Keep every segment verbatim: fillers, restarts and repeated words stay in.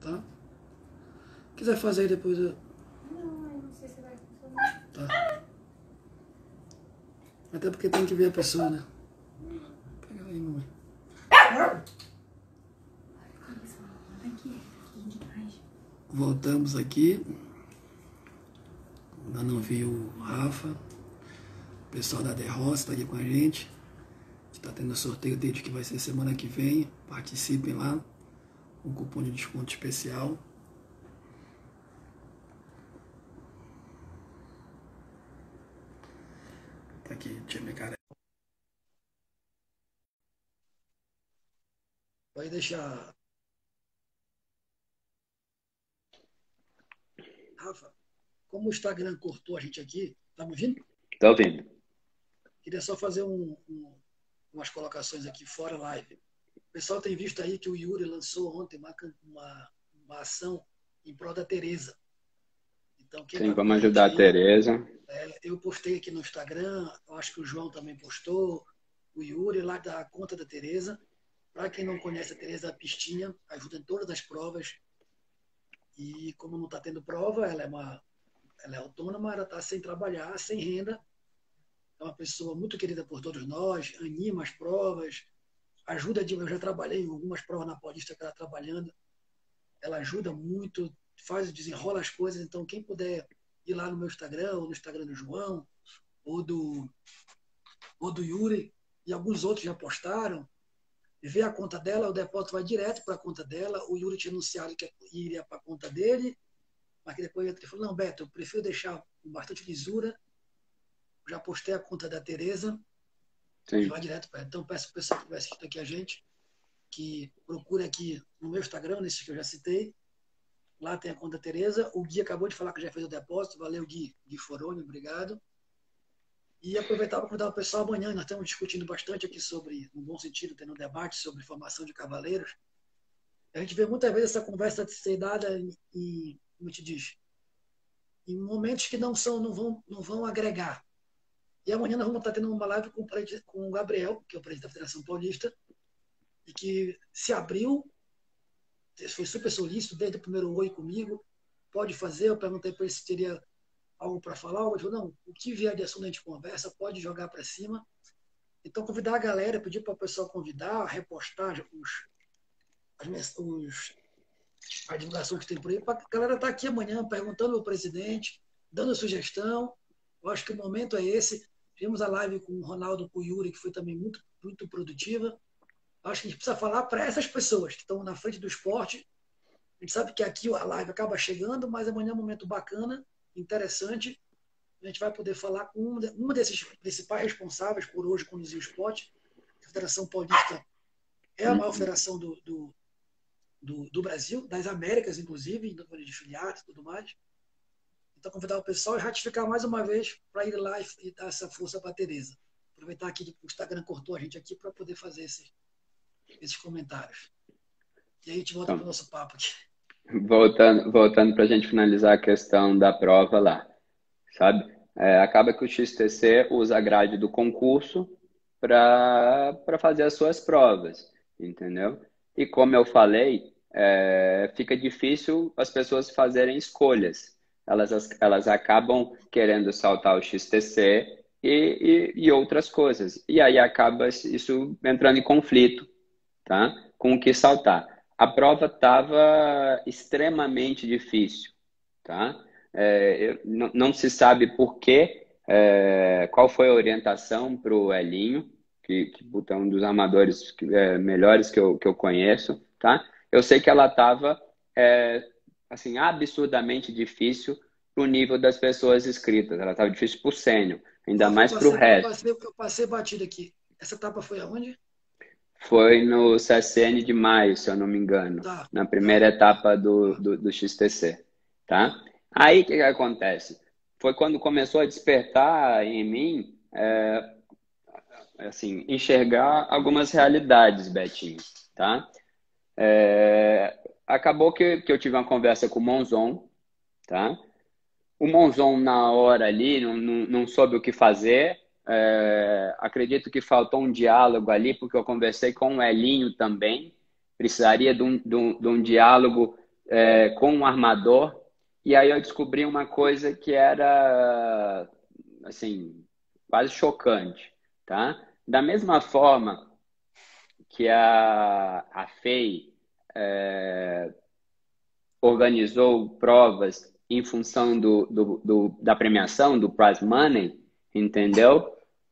tá? Quiser fazer aí depois eu... Não, eu não sei se vai funcionar. Tá. Até porque tem que ver a pessoa, né? Pega aí, mamãe. Voltamos aqui. Ainda não vi o Rafa. O pessoal da Derroça está aqui com a gente. Está tendo sorteio desde que vai ser semana que vem. Participem lá. Um cupom de desconto especial. Tá aqui, deixa eu ver, cara. Pode deixar. Rafa, como o Instagram cortou a gente aqui, tá me ouvindo? Tá ouvindo. Queria só fazer um, um, umas colocações aqui fora live. O pessoal tem visto aí que o Yuri lançou ontem uma, uma, uma ação em prol da Tereza. Então, quem Sim, tá vamos ajudar aí, a Tereza. É, eu postei aqui no Instagram, eu acho que o João também postou, o Yuri lá da conta da Tereza. Para quem não conhece a Tereza, a Pistinha ajuda em todas as provas. E como não está tendo prova, ela é uma, ela é autônoma, ela está sem trabalhar, sem renda. É uma pessoa muito querida por todos nós, anima as provas, ajuda de. Eu já trabalhei em algumas provas na Paulista que ela está trabalhando. Ela ajuda muito, faz, desenrola as coisas. Então, quem puder ir lá no meu Instagram, ou no Instagram do João, ou do, ou do Yuri, e alguns outros já postaram, ver a conta dela, o depósito vai direto para a conta dela. O Yuri tinha anunciado que iria para a conta dele, mas que depois ele falou, não, Beto, eu prefiro deixar com bastante lisura. Já postei a conta da Tereza e vai direto para ela. Então, peço para o pessoal que vai assistir aqui a gente, que procure aqui no meu Instagram, nesses que eu já citei. Lá tem a conta da Tereza. O Gui acabou de falar que já fez o depósito. Valeu, Gui. Gui Foroni, obrigado. E aproveitar para convidar o pessoal amanhã. Nós estamos discutindo bastante aqui sobre, no bom sentido, tendo um debate sobre formação de cavaleiros. A gente vê muitas vezes essa conversa ser dada em, como te diz, em momentos que não, são, não, vão, não vão agregar. E amanhã nós vamos estar tendo uma live com, com o Gabriel, que é o presidente da Federação Paulista, e que se abriu, foi super solícito, desde o primeiro oi comigo, pode fazer. Eu perguntei para ele se teria algo para falar. Ele falou, não, o que vier de assunto a gente conversa, pode jogar para cima. Então, convidar a galera, pedir para o pessoal convidar, repostar os, as, os, as divulgações que tem por aí, para a galera estar aqui amanhã perguntando ao presidente, dando sugestão. Eu acho que o momento é esse. Tivemos a live com o Ronaldo, com o Yuri, que foi também muito, muito produtiva. Acho que a gente precisa falar para essas pessoas que estão na frente do esporte. A gente sabe que aqui a live acaba chegando, mas amanhã é um momento bacana, interessante. A gente vai poder falar com um desses principais responsáveis por hoje conduzir o esporte. A Federação Paulista é a maior federação do, do, do, do Brasil, das Américas, inclusive, número de filiados e tudo mais. Então, convidar o pessoal e ratificar mais uma vez para ir lá e dar essa força para a Tereza. Aproveitar aqui que o Instagram cortou a gente aqui para poder fazer esses, esses comentários. E aí a gente volta então, para o nosso papo aqui. Voltando, voltando para a gente finalizar a questão da prova lá, sabe? É, acaba que o X T C usa a grade do concurso para para fazer as suas provas, entendeu? E como eu falei, é, fica difícil as pessoas fazerem escolhas. Elas, elas acabam querendo saltar o X T C e, e, e outras coisas. E aí acaba isso entrando em conflito, tá? Com o que saltar. A prova estava extremamente difícil, tá? É, não, não se sabe por quê, é, qual foi a orientação para o Elinho, que, que é um dos amadores que, é, melhores que eu, que eu conheço, tá? Eu sei que ela estava é, assim, absurdamente difícil para o nível das pessoas inscritas. Ela estava difícil para o sênior, ainda eu mais para o resto. Eu passei, eu passei batido aqui. Essa etapa foi aonde? Foi no C S N de maio, se eu não me engano, Tá, na primeira tá, etapa do, tá. do, do X T C, tá? Aí, o que, que acontece? Foi quando começou a despertar em mim, é, assim, enxergar algumas realidades, Betinho, tá? É, acabou que, que eu tive uma conversa com o Monzon, tá? O Monzon, na hora ali, não, não, não soube o que fazer. É, acredito que faltou um diálogo ali, porque eu conversei com o Elinho também. Precisaria de um, de um, de um diálogo é, com um armador, e aí eu descobri uma coisa que era, assim, quase chocante, tá? Da mesma forma que a, a F E I é, organizou provas em função do, do, do, da premiação, do prize money, entendeu?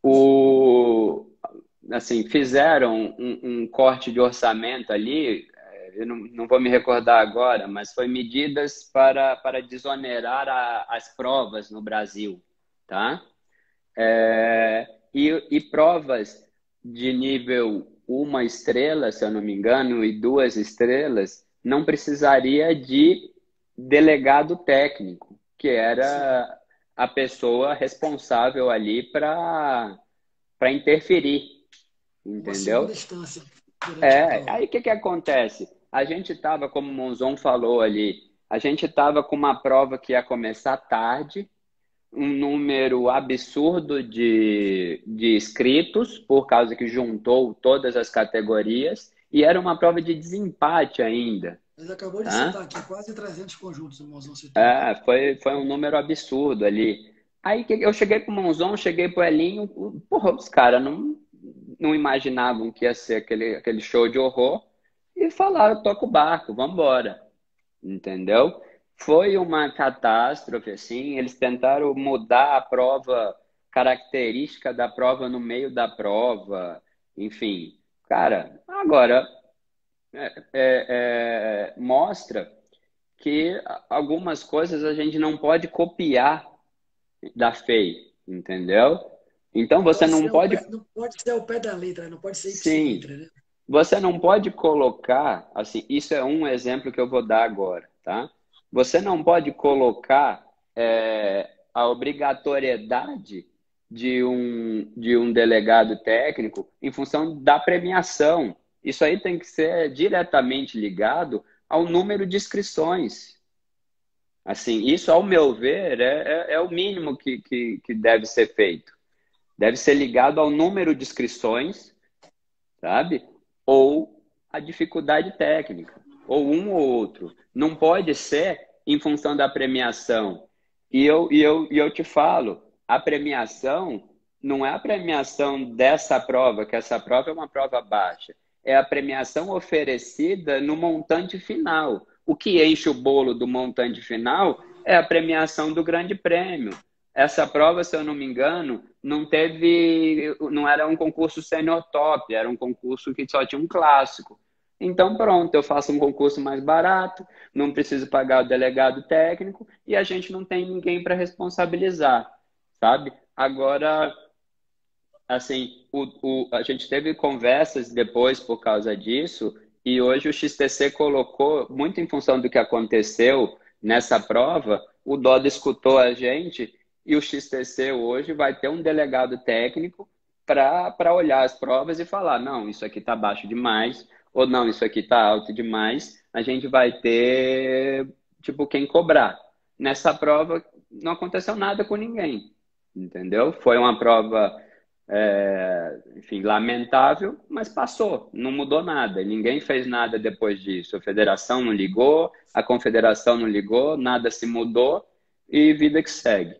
O, assim, fizeram um, um corte de orçamento ali, eu não, não vou me recordar agora, mas foi medidas para, para desonerar a, as provas no Brasil, tá? É, e, e provas de nível uma estrela, se eu não me engano, e duas estrelas, não precisaria de delegado técnico, que Sim. era a pessoa responsável ali para para interferir, Uma segunda entendeu? instância durante a É, prova. aí o que que acontece? A gente estava, como o Monzon falou ali, a gente estava com uma prova que ia começar tarde, um número absurdo de, de inscritos, por causa que juntou todas as categorias, e era uma prova de desempate ainda, Mas acabou de citar tá? aqui quase trezentos conjuntos, o Mozão citou aqui. É, foi, foi um número absurdo ali. Aí que eu cheguei pro Monzon, cheguei pro Elinho, o- porra, os caras não, não imaginavam que ia ser aquele, aquele show de horror, e falaram, toca o barco, vamos embora. Entendeu? Foi uma catástrofe, assim, eles tentaram mudar a prova, característica da prova no meio da prova, enfim. Cara, agora, é, é, é, mostra que algumas coisas a gente não pode copiar da F E I, entendeu? Então Não você pode não ser ao pode, pé, não pode ser ao pé da letra, não pode ser sim, ipsilítra, né? você não pode colocar, assim, isso é um exemplo que eu vou dar agora, tá? Você não pode colocar é, a obrigatoriedade de um, de um delegado técnico em função da premiação. Isso aí tem que ser diretamente ligado ao número de inscrições. Assim, isso, ao meu ver, é, é, é o mínimo que, que, que deve ser feito. Deve ser ligado ao número de inscrições, sabe? Ou a dificuldade técnica, ou um ou outro. Não pode ser em função da premiação. E eu, e eu, e eu te falo, a premiação não é a premiação dessa prova, que essa prova é uma prova baixa. É a premiação oferecida no montante final. O que enche o bolo do montante final é a premiação do grande prêmio. Essa prova, se eu não me engano, não teve, não era um concurso senior top, era um concurso que só tinha um clássico. Então, pronto, eu faço um concurso mais barato, não preciso pagar o delegado técnico e a gente não tem ninguém para responsabilizar, sabe? Agora, assim, o, o, a gente teve conversas depois por causa disso e hoje o X T C colocou, muito em função do que aconteceu nessa prova, o Doda escutou a gente e o X T C hoje vai ter um delegado técnico para para olhar as provas e falar, não, isso aqui está baixo demais, ou não, isso aqui está alto demais. A gente vai ter, tipo, quem cobrar. Nessa prova não aconteceu nada com ninguém, entendeu? Foi uma prova, é, enfim, lamentável, mas passou, não mudou nada. Ninguém fez nada depois disso. A federação não ligou, a confederação não ligou, nada se mudou e vida que segue.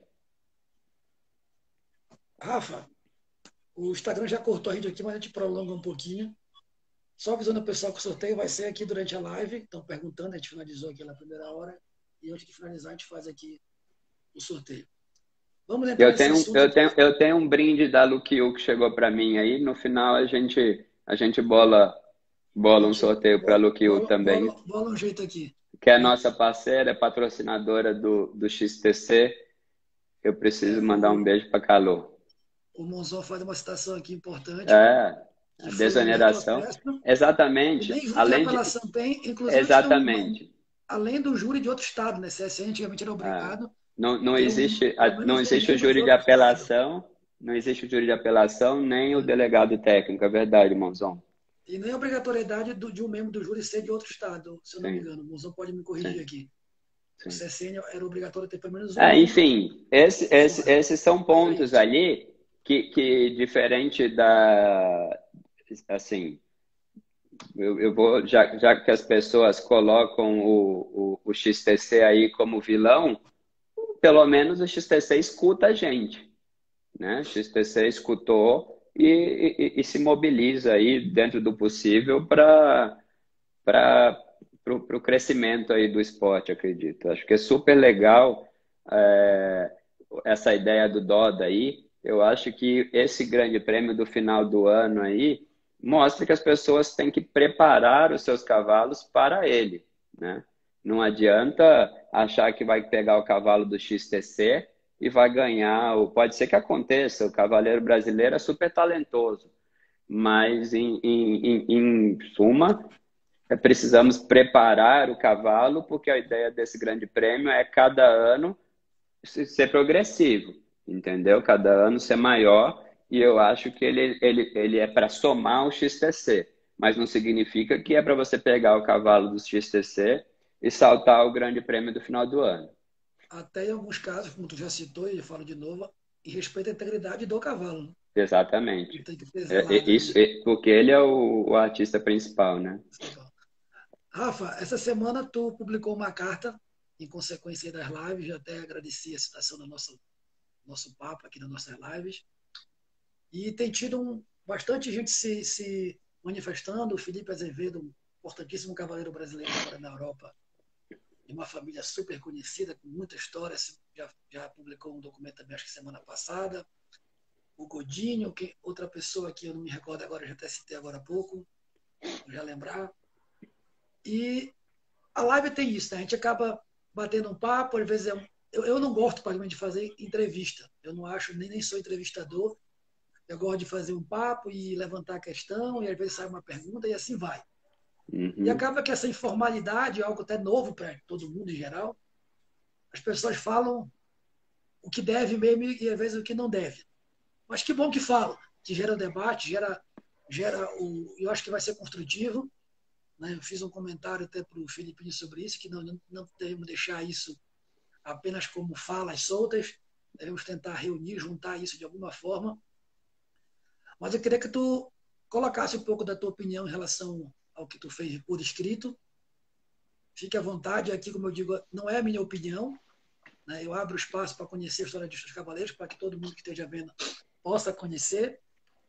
Rafa, o Instagram já cortou a gente aqui, mas a gente prolonga um pouquinho. Só avisando o pessoal que o sorteio vai ser aqui durante a live. Estão perguntando, a gente finalizou aqui na primeira hora. E antes de finalizar, a gente faz aqui o sorteio. Vamos entrar Eu nesse tenho, assunto eu aqui. tenho, eu tenho um brinde da Lukiu que chegou para mim aí. No final a gente, a gente bola, A bola um gente sorteio para a bola, Lukiu bola, também, bola, bola um jeito aqui. que é Né? nossa parceira, é patrocinadora do, do X T C. Eu preciso É, mandar um o, beijo para Calu. o Monzon faz uma citação aqui importante, É, que a foi o Humberto desoneração. Apestra, e Exatamente. nem júri de Além de. apelação tem, inclusive tem um, Exatamente. além do júri de outro estado, né? C S N antigamente era É. obrigado Não, a não ter um, existe, pelo não menos um existe o membro de júri de outro estado. apelação, não existe o júri de apelação, nem o Né? delegado técnico, é verdade, Monzão. E nem a obrigatoriedade do, de um membro do júri ser de outro estado, se eu não me Sim, engano. O Monzão pode me corrigir sim, aqui. O sim. C S N era obrigatório ter pelo menos um É, membro enfim, esse, esse, fora. esses são Mas é pontos isso. ali que, que diferente da, assim, eu, eu vou, já, já que as pessoas colocam o, o, o X T C aí como vilão, pelo menos o X T C escuta a gente, né? O X T C escutou e, e, e se mobiliza aí dentro do possível para para o crescimento aí do esporte, acredito. Acho que é super legal é, essa ideia do Doda aí. Eu acho que esse grande prêmio do final do ano aí mostra que as pessoas têm que preparar os seus cavalos para ele, né? Não adianta achar que vai pegar o cavalo do X T C e vai ganhar, ou pode ser que aconteça, o cavaleiro brasileiro é super talentoso, mas em, em, em, em suma, é, precisamos preparar o cavalo, porque a ideia desse grande prêmio é cada ano ser progressivo, entendeu? Cada ano ser maior, e eu acho que ele, ele, ele é para somar o X T C, mas não significa que é para você pegar o cavalo do X T C e saltar o grande prêmio do final do ano. Até em alguns casos, como tu já citou, e eu falo de novo, e respeita a integridade do cavalo, né? Não Exatamente. tem que ter É, é zelado isso, ali. é, porque ele é o, o artista principal, né? Rafa, essa semana tu publicou uma carta em consequência das lives, eu até agradeci a citação do nosso, nosso papo aqui nas nossas lives, e tem tido um, bastante gente se, se manifestando, o Felipe Azevedo, um importantíssimo cavaleiro brasileiro agora na Europa, de uma família super conhecida, com muita história, já, já publicou um documento também, acho que semana passada, o Godinho, que, outra pessoa que eu não me recordo agora, já até citei agora há pouco, vou já lembrar, e a live tem isso, né? A gente acaba batendo um papo, às vezes é um... eu, eu não gosto, praticamente, de fazer entrevista. Eu não acho, nem, nem sou entrevistador. Eu gosto de fazer um papo e levantar a questão, e às vezes sai uma pergunta, e assim vai. E Uhum. acaba que essa informalidade é algo até novo para todo mundo em geral. As pessoas falam o que deve mesmo e às vezes o que não deve. Mas que bom que falam, que gera debate, gera, gera o... eu acho que vai ser construtivo. Né? Eu fiz um comentário até para o Filipinho sobre isso, que não, não, não devemos deixar isso apenas como falas soltas, devemos tentar reunir, juntar isso de alguma forma. Mas eu queria que tu colocasse um pouco da tua opinião em relação ao que tu fez por escrito. Fique à vontade, aqui, como eu digo, não é a minha opinião, né? Eu abro espaço para conhecer a história dos cavaleiros, para que todo mundo que esteja vendo possa conhecer,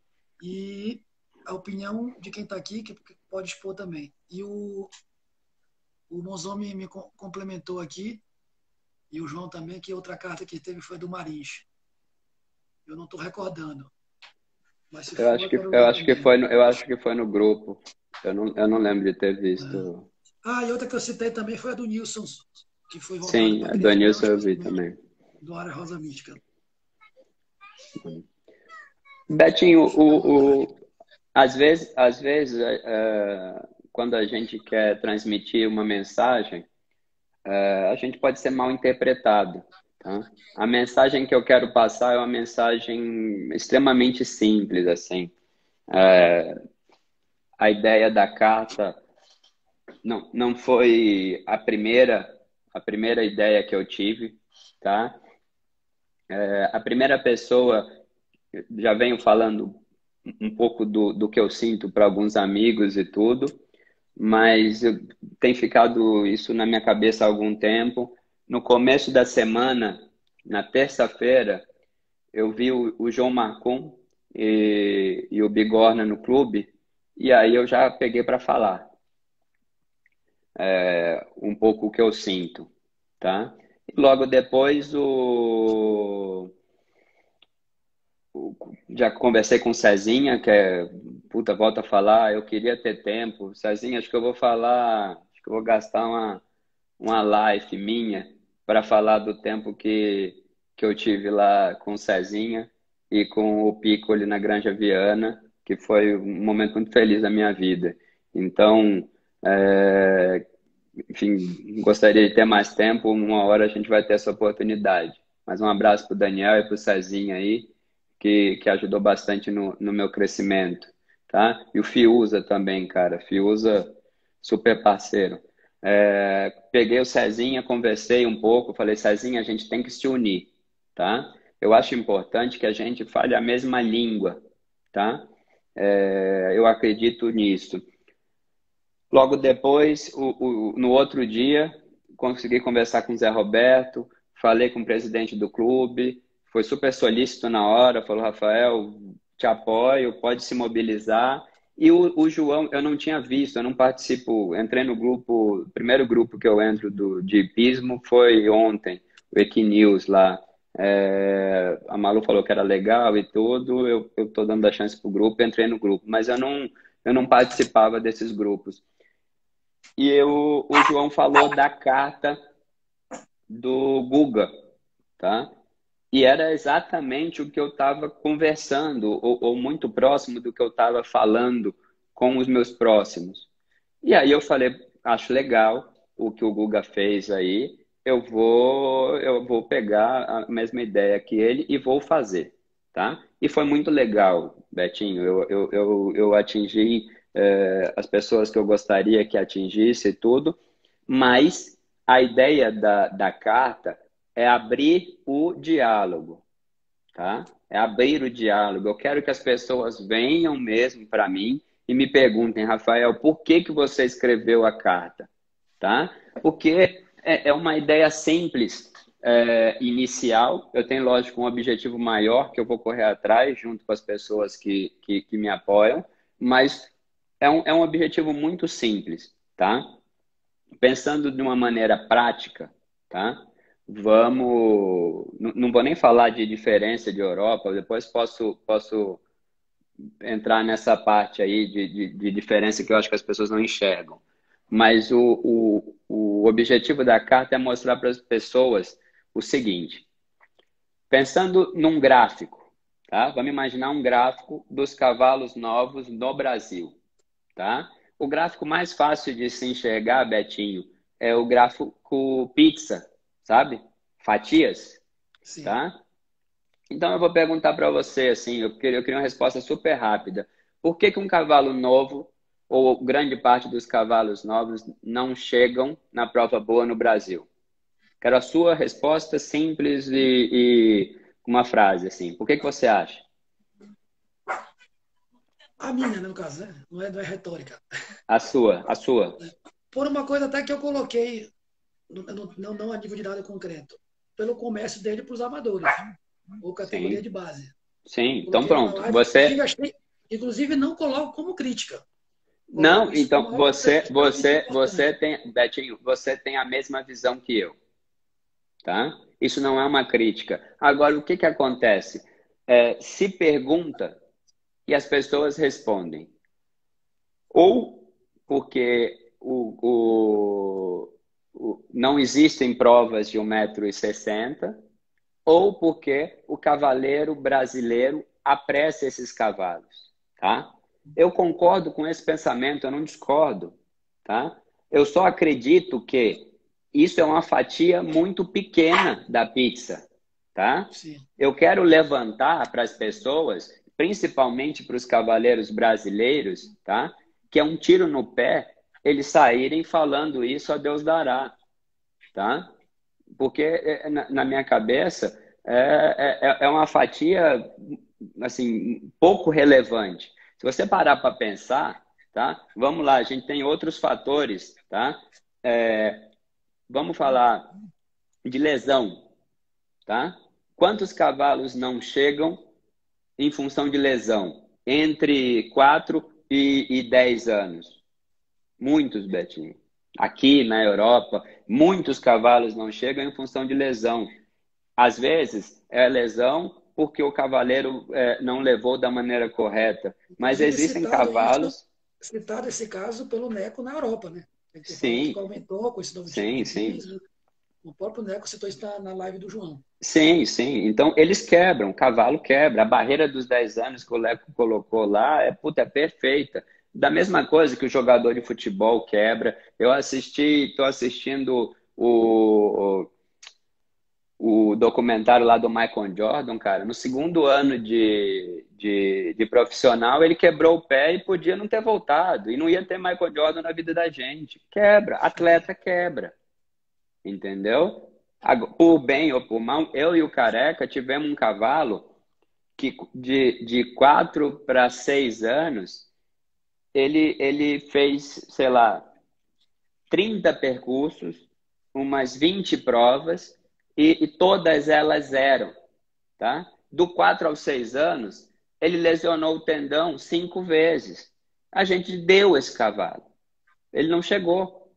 e a opinião de quem está aqui, que pode expor também. E o, o Monzomi me complementou aqui, e o João também, que outra carta que teve foi do Marins. Eu não estou recordando. Mas se Eu for, acho eu que, quero eu ler acho que também. foi no, eu acho que foi no grupo. Eu não, eu não lembro de ter É. visto. Ah, e outra que eu citei também foi a do Nilson, que foi voltada Sim, para a do criança, até o Nilson eu vi espaçamento também. do Área Rosa Mística. Betinho, o, Fica à vontade. o, às vezes, às vezes é, é, quando a gente quer transmitir uma mensagem, é, a gente pode ser mal interpretado, tá? A mensagem que eu quero passar é uma mensagem extremamente simples, assim. A ideia da carta não, não foi a primeira, a primeira ideia que eu tive, tá? É, a primeira pessoa, já venho falando um pouco do, do que eu sinto para alguns amigos e tudo, mas eu, tem ficado isso na minha cabeça há algum tempo. No começo da semana, na terça-feira, eu vi o, o João Marcon e, e o Bigorna no clube, e aí eu já peguei para falar é, um pouco o que eu sinto, tá? E logo depois o já conversei com o Cezinha, que é, puta, volta a falar, eu queria ter tempo. Cezinha, acho que eu vou falar, acho que eu vou gastar uma, uma live minha para falar do tempo que, que eu tive lá com o Cezinha e com o Pico ali na Granja Viana, que foi um momento muito feliz da minha vida. Então, é, enfim, gostaria de ter mais tempo, uma hora a gente vai ter essa oportunidade. Mas um abraço para o Daniel e para o Cezinha aí, que, que ajudou bastante no, no meu crescimento, tá? E o Fiuza também, cara. Fiuza, super parceiro. É, peguei o Cezinha, conversei um pouco, falei, Cezinha, a gente tem que se unir, tá? Eu acho importante que a gente fale a mesma língua, tá? É, eu acredito nisso. Logo depois, o, o, no outro dia, consegui conversar com o Zé Roberto, falei com o presidente do clube, foi super solícito na hora, falou, Rafael, te apoio, pode se mobilizar. E o, o João, eu não tinha visto, eu não participo, entrei no grupo, o primeiro grupo que eu entro do, de hipismo foi ontem, o Equinews lá. É, a Malu falou que era legal e tudo, eu, eu tô dando a chance pro grupo, entrei no grupo, mas eu não, eu não participava desses grupos. E eu, o João falou da carta do Guga, tá? E era exatamente o que eu estava conversando, ou, ou muito próximo do que eu estava falando com os meus próximos. E aí eu falei, acho legal o que o Guga fez aí, eu vou, eu vou pegar a mesma ideia que ele e vou fazer, tá? E foi muito legal, Betinho, eu, eu, eu, eu atingi eh, as pessoas que eu gostaria que atingisse e tudo, mas a ideia da, da carta é abrir o diálogo, tá? É abrir o diálogo. Eu quero que as pessoas venham mesmo para mim e me perguntem, Rafael, por que que você escreveu a carta, tá? Porque é, é uma ideia simples, é, inicial. Eu tenho, lógico, um objetivo maior que eu vou correr atrás junto com as pessoas que, que, que me apoiam, mas é um, é um objetivo muito simples, tá? Pensando de uma maneira prática, tá? Vamos, não, não vou nem falar de diferença de Europa, depois posso, posso entrar nessa parte aí de, de, de diferença que eu acho que as pessoas não enxergam. Mas o, o, o objetivo da carta é mostrar para as pessoas o seguinte, pensando num gráfico, tá? Vamos imaginar um gráfico dos cavalos novos no Brasil, tá? O gráfico mais fácil de se enxergar, Betinho, é o gráfico pizza, sabe? Fatias, Sim. tá? Então eu vou perguntar para você, assim, eu queria, eu queria uma resposta super rápida. Por que que um cavalo novo, ou grande parte dos cavalos novos, não chegam na prova boa no Brasil? Quero a sua resposta simples e, e com uma frase, assim. Por que que você acha? A minha, né, no caso, né? Não é, não é retórica. A sua, a sua. Por uma coisa até que eu coloquei, não, não, não a nível de nada concreto, pelo comércio dele para os amadores, ou categoria Sim, de base. sim. Então Coloquei lá na pronto. live, inclusive, Você, achei, inclusive não coloco como crítica. não, Coloco isso então como algo você, extremamente você, você importante. tem, Betinho, você tem a mesma visão que eu, tá? Isso não é uma crítica. Agora, o que que acontece? É, se pergunta e as pessoas respondem. Ou porque o, o, o- não existem provas de um metro e sessenta, ou porque o cavaleiro brasileiro apressa esses cavalos, tá? Eu concordo com esse pensamento, eu não discordo, tá? Eu só acredito que isso é uma fatia muito pequena da pizza, tá? Sim. Eu quero levantar para as pessoas, principalmente para os cavaleiros brasileiros, tá? Que é um tiro no pé eles saírem falando isso a Deus dará, tá? Porque é, na, na minha cabeça é, é, é uma fatia assim pouco relevante. Se você parar para pensar, tá? Vamos lá, a gente tem outros fatores, tá? É, vamos falar de lesão, tá? Quantos cavalos não chegam em função de lesão entre quatro e, e dez anos? Muitos, Betinho. Aqui na Europa, muitos cavalos não chegam em função de lesão. Às vezes é lesão porque o cavaleiro é, não levou da maneira correta. Mas Inclusive, existem citado isso, cavalos. citado esse caso pelo Neco na Europa, né? Ele falou que Sim, aumentou com esse novo tipo sim, de sim. piso. O próprio Neco citou isso na, na live do João. Sim, sim. Então eles quebram, o cavalo quebra. A barreira dos dez anos que o Leco colocou lá é, puta, é perfeita. Da mesma coisa que o jogador de futebol quebra. Eu assisti, estou assistindo o, o documentário lá do Michael Jordan, cara, no segundo ano de, de, de profissional, ele quebrou o pé e podia não ter voltado. E não ia ter Michael Jordan na vida da gente. Quebra, atleta quebra. Entendeu? Agora, por bem ou por mal, eu e o Careca tivemos um cavalo que de, de quatro para seis anos, ele, ele fez, sei lá, trinta percursos, umas vinte provas, e, e todas elas eram, tá? Do quatro aos seis anos, ele lesionou o tendão cinco vezes. A gente deu esse cavalo. Ele não chegou,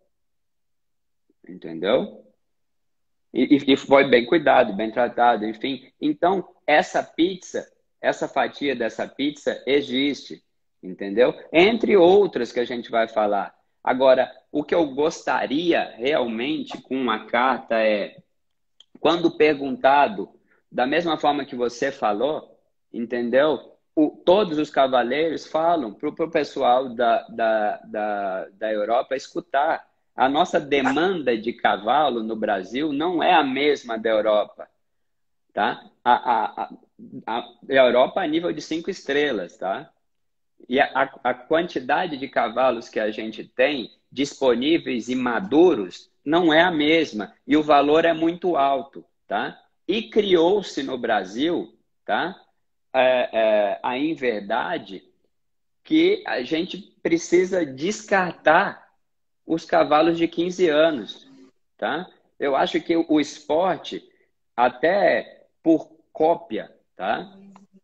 entendeu? E, e foi bem cuidado, bem tratado, enfim. Então, essa pizza, essa fatia dessa pizza existe, entendeu? Entre outras que a gente vai falar. Agora, o que eu gostaria realmente com uma carta é, quando perguntado, da mesma forma que você falou, entendeu? O, todos os cavaleiros falam para o pessoal da, da, da, da Europa escutar. A nossa demanda de cavalo no Brasil não é a mesma da Europa, tá? A, a, a, a Europa a nível de cinco estrelas, tá? E a, a quantidade de cavalos que a gente tem disponíveis e maduros não é a mesma. E o valor é muito alto, tá? E criou-se no Brasil, tá? É, é, a inverdade que a gente precisa descartar os cavalos de quinze anos, tá? Eu acho que o esporte, até por cópia, tá?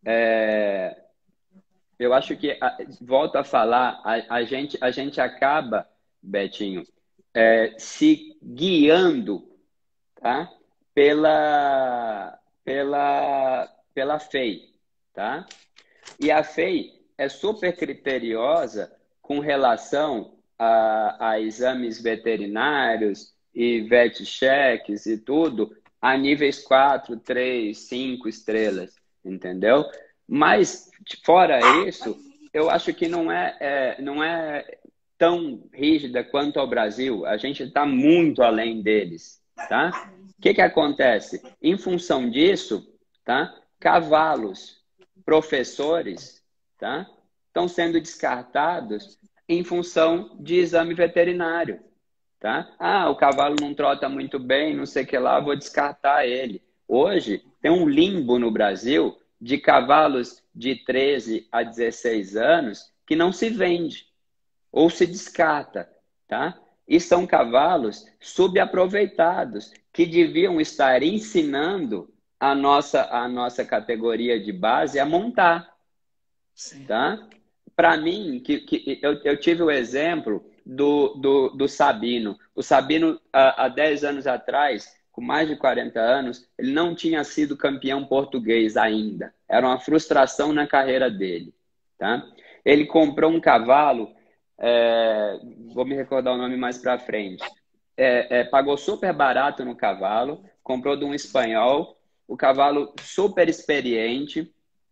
É, eu acho que, volto a falar, a, a, gente, a gente acaba, Betinho, é, se guiando, tá? Pela, pela, pela F E I, tá? E a F E I é super criteriosa com relação a, a exames veterinários e vet checks e tudo a níveis quatro, três, cinco estrelas, entendeu? Mas, fora isso, eu acho que não é, é, não é tão rígida quanto ao Brasil. A gente está muito além deles, tá? O que que acontece? Em função disso, tá? Cavalos, professores, tá? Estão sendo descartados em função de exame veterinário, tá? Ah, o cavalo não trota muito bem, não sei o que lá, vou descartar ele. Hoje, tem um limbo no Brasil de cavalos de treze a dezesseis anos que não se vende ou se descarta, tá? E são cavalos subaproveitados que deviam estar ensinando a nossa, a nossa categoria de base a montar, Sim. tá? Para mim, que, que eu, eu tive o exemplo do, do, do Sabino. O Sabino, há, há dez anos atrás, com mais de quarenta anos, ele não tinha sido campeão português ainda. Era uma frustração na carreira dele, tá? Ele comprou um cavalo, é, vou me recordar o nome mais para frente, é, é, pagou super barato no cavalo, comprou de um espanhol, o cavalo super experiente,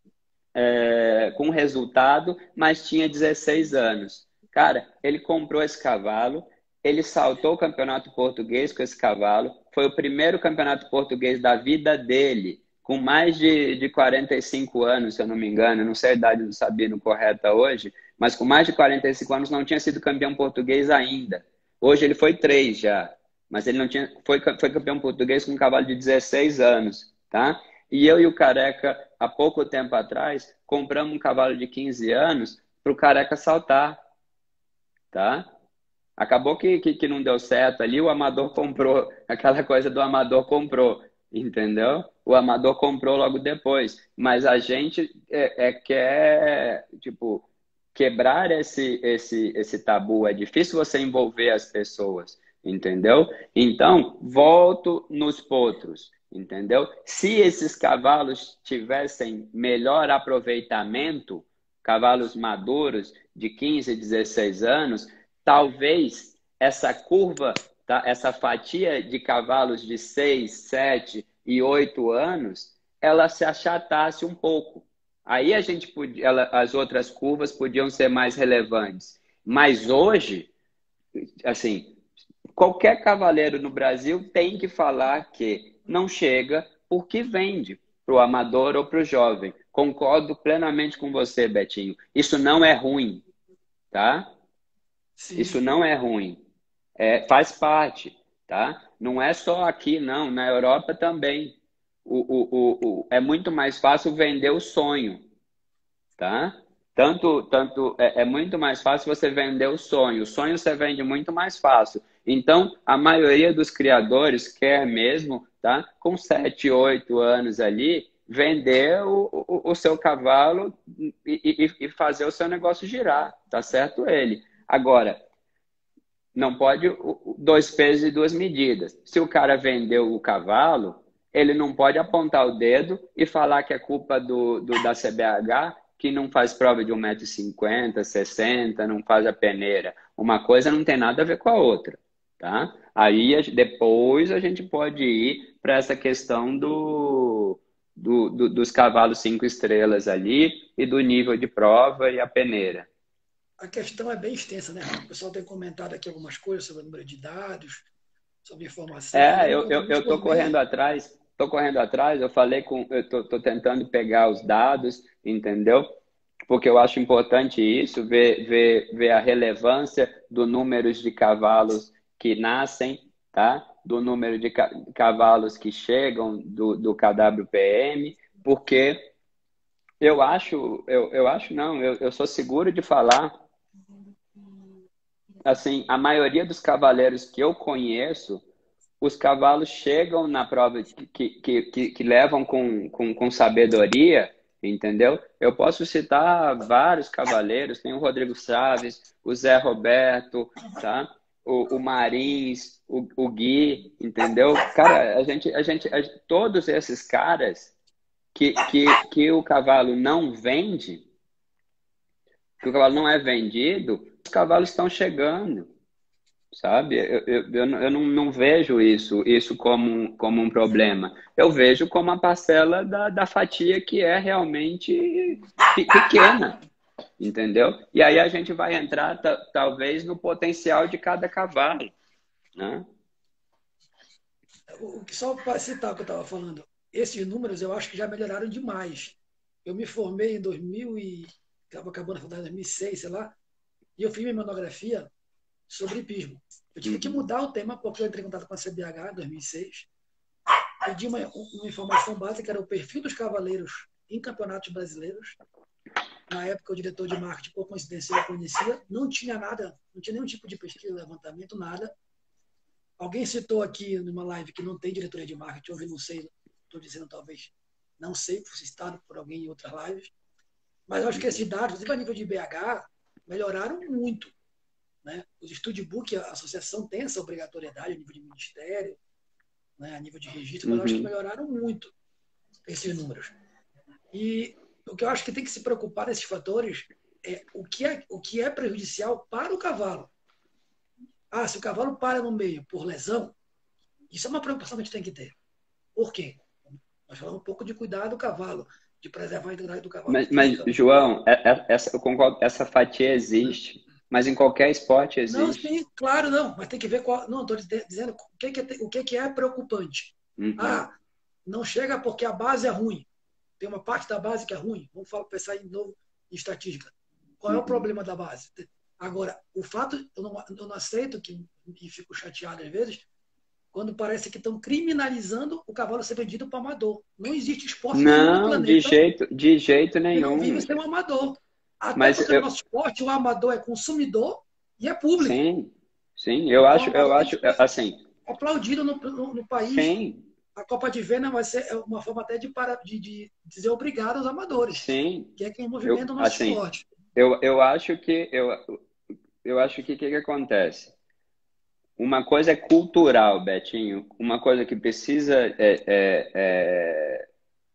é, com resultado, mas tinha dezesseis anos. Cara, ele comprou esse cavalo, ele saltou o campeonato português com esse cavalo, foi o primeiro campeonato português da vida dele, com mais de, de quarenta e cinco anos, se eu não me engano, eu não sei a idade do Sabino correta hoje, mas com mais de quarenta e cinco anos não tinha sido campeão português ainda. Hoje ele foi três já, mas ele não tinha, foi, foi campeão português com um cavalo de dezesseis anos, tá? E eu e o Careca, há pouco tempo atrás, compramos um cavalo de quinze anos para o Careca saltar, tá? Acabou que, que, que não deu certo ali, o amador comprou, aquela coisa do amador comprou, entendeu? O amador comprou logo depois, mas a gente é, é, quer, tipo, quebrar esse, esse, esse tabu, é difícil você envolver as pessoas, entendeu? Então, volto nos potros, entendeu? Se esses cavalos tivessem melhor aproveitamento, cavalos maduros de quinze, dezesseis anos, talvez essa curva, tá? Essa fatia de cavalos de seis, sete e oito anos, ela se achatasse um pouco. Aí a gente podia, ela, as outras curvas podiam ser mais relevantes. Mas hoje, assim, qualquer cavaleiro no Brasil tem que falar que não chega porque vende para o amador ou para o jovem. Concordo plenamente com você, Betinho. Isso não é ruim, tá? Sim. Isso não é ruim. É, faz parte, tá? Não é só aqui, não. Na Europa também. O, o, o, o, é muito mais fácil vender o sonho, tá? Tanto, tanto é, é muito mais fácil você vender o sonho. O sonho você vende muito mais fácil. Então, a maioria dos criadores quer mesmo, tá? Com sete, oito anos ali, vender o, o, o seu cavalo e, e, e fazer o seu negócio girar, tá certo ele. Agora, não pode dois pesos e duas medidas. Se o cara vendeu o cavalo, ele não pode apontar o dedo e falar que é culpa do, do da C B H, que não faz prova de um metro e cinquenta, sessenta, não faz a peneira. Uma coisa não tem nada a ver com a outra, tá? Aí depois a gente pode ir para essa questão do, do, do, dos cavalos cinco estrelas ali e do nível de prova e a peneira. A questão é bem extensa, né? O pessoal tem comentado aqui algumas coisas sobre o número de dados, sobre informação. É, eu, eu, eu tô correndo atrás, tô correndo atrás, eu falei com, eu tô, tô tentando pegar os dados, entendeu? Porque eu acho importante isso, ver, ver, ver a relevância do número de cavalos que nascem, tá? Do número de ca cavalos que chegam do, do K W P M, porque eu acho, eu, eu acho não, eu, eu sou seguro de falar, assim, a maioria dos cavaleiros que eu conheço, os cavalos chegam na prova que, que, que, que levam com, com, com sabedoria, entendeu? Eu posso citar vários cavaleiros, tem o Rodrigo Chaves, o Zé Roberto, tá? O, o Marins, o, o Gui, entendeu? Cara, a gente, a gente, a, todos esses caras que, que, que o cavalo não vende, que o cavalo não é vendido, os cavalos estão chegando, sabe? Eu, eu, eu, não, eu não, não vejo isso, isso como, como um problema. Eu vejo como uma parcela da, da fatia que é realmente pequena, entendeu? E aí a gente vai entrar, talvez, no potencial de cada cavalo, né? Só para citar o que eu estava falando, esses números eu acho que já melhoraram demais. Eu me formei em dois mil e... Estava acabando a faculdade em dois mil e seis, sei lá, e eu fiz minha monografia sobre hipismo. Eu tive que mudar o tema porque eu entrei em contato com a C B H em dois mil e seis. Pedi uma, uma informação básica, que era o perfil dos cavaleiros em campeonatos brasileiros. Na época, o diretor de marketing, por coincidência, eu conhecia. Não tinha nada, não tinha nenhum tipo de pesquisa, levantamento, nada. Alguém citou aqui numa live que não tem diretoria de marketing, eu não sei, estou dizendo talvez, não sei, foi citado por alguém em outras lives. Mas eu acho que esses dados, inclusive a nível de B H, melhoraram muito. Né? Os studbook, a associação tem essa obrigatoriedade a nível de ministério, né? A nível de registro, mas uhum. eu acho que melhoraram muito esses números. E o que eu acho que tem que se preocupar nesses fatores é o que é, o que é prejudicial para o cavalo. Ah, se o cavalo para no meio por lesão, isso é uma preocupação que a gente tem que ter. Por quê? Nós falamos um pouco de cuidar do cavalo, de preservar a integridade do cavalo. Mas, mas João, essa, eu concordo, essa fatia existe, mas em qualquer esporte existe. Não, sim, claro, não, mas tem que ver qual. Não, estou dizendo o que, que, é, o que, que é preocupante. Uhum. Ah, não chega porque a base é ruim. Tem uma parte da base que é ruim. Vamos falar, pensar em novo em estatística. Qual é uhum. o problema da base? Agora, o fato, eu não, eu não aceito que, e fico chateado às vezes, quando parece que estão criminalizando o cavalo ser vendido para amador. Não existe esporte não, no planeta. De jeito, de jeito nenhum. Não vive ser um amador. Até mas porque eu... no nosso esporte o amador é consumidor e é público. Sim, sim. Eu acho, eu acho assim... Aplaudido no, no, no país. Sim. A Copa de Vena vai ser uma forma até de, para, de, de dizer obrigado aos amadores. Sim. Que é quem movimenta eu, o nosso assim, esporte. Eu, eu acho que... Eu, eu acho que o que, que acontece? Uma coisa é cultural, Betinho. Uma coisa que precisa é, é, é,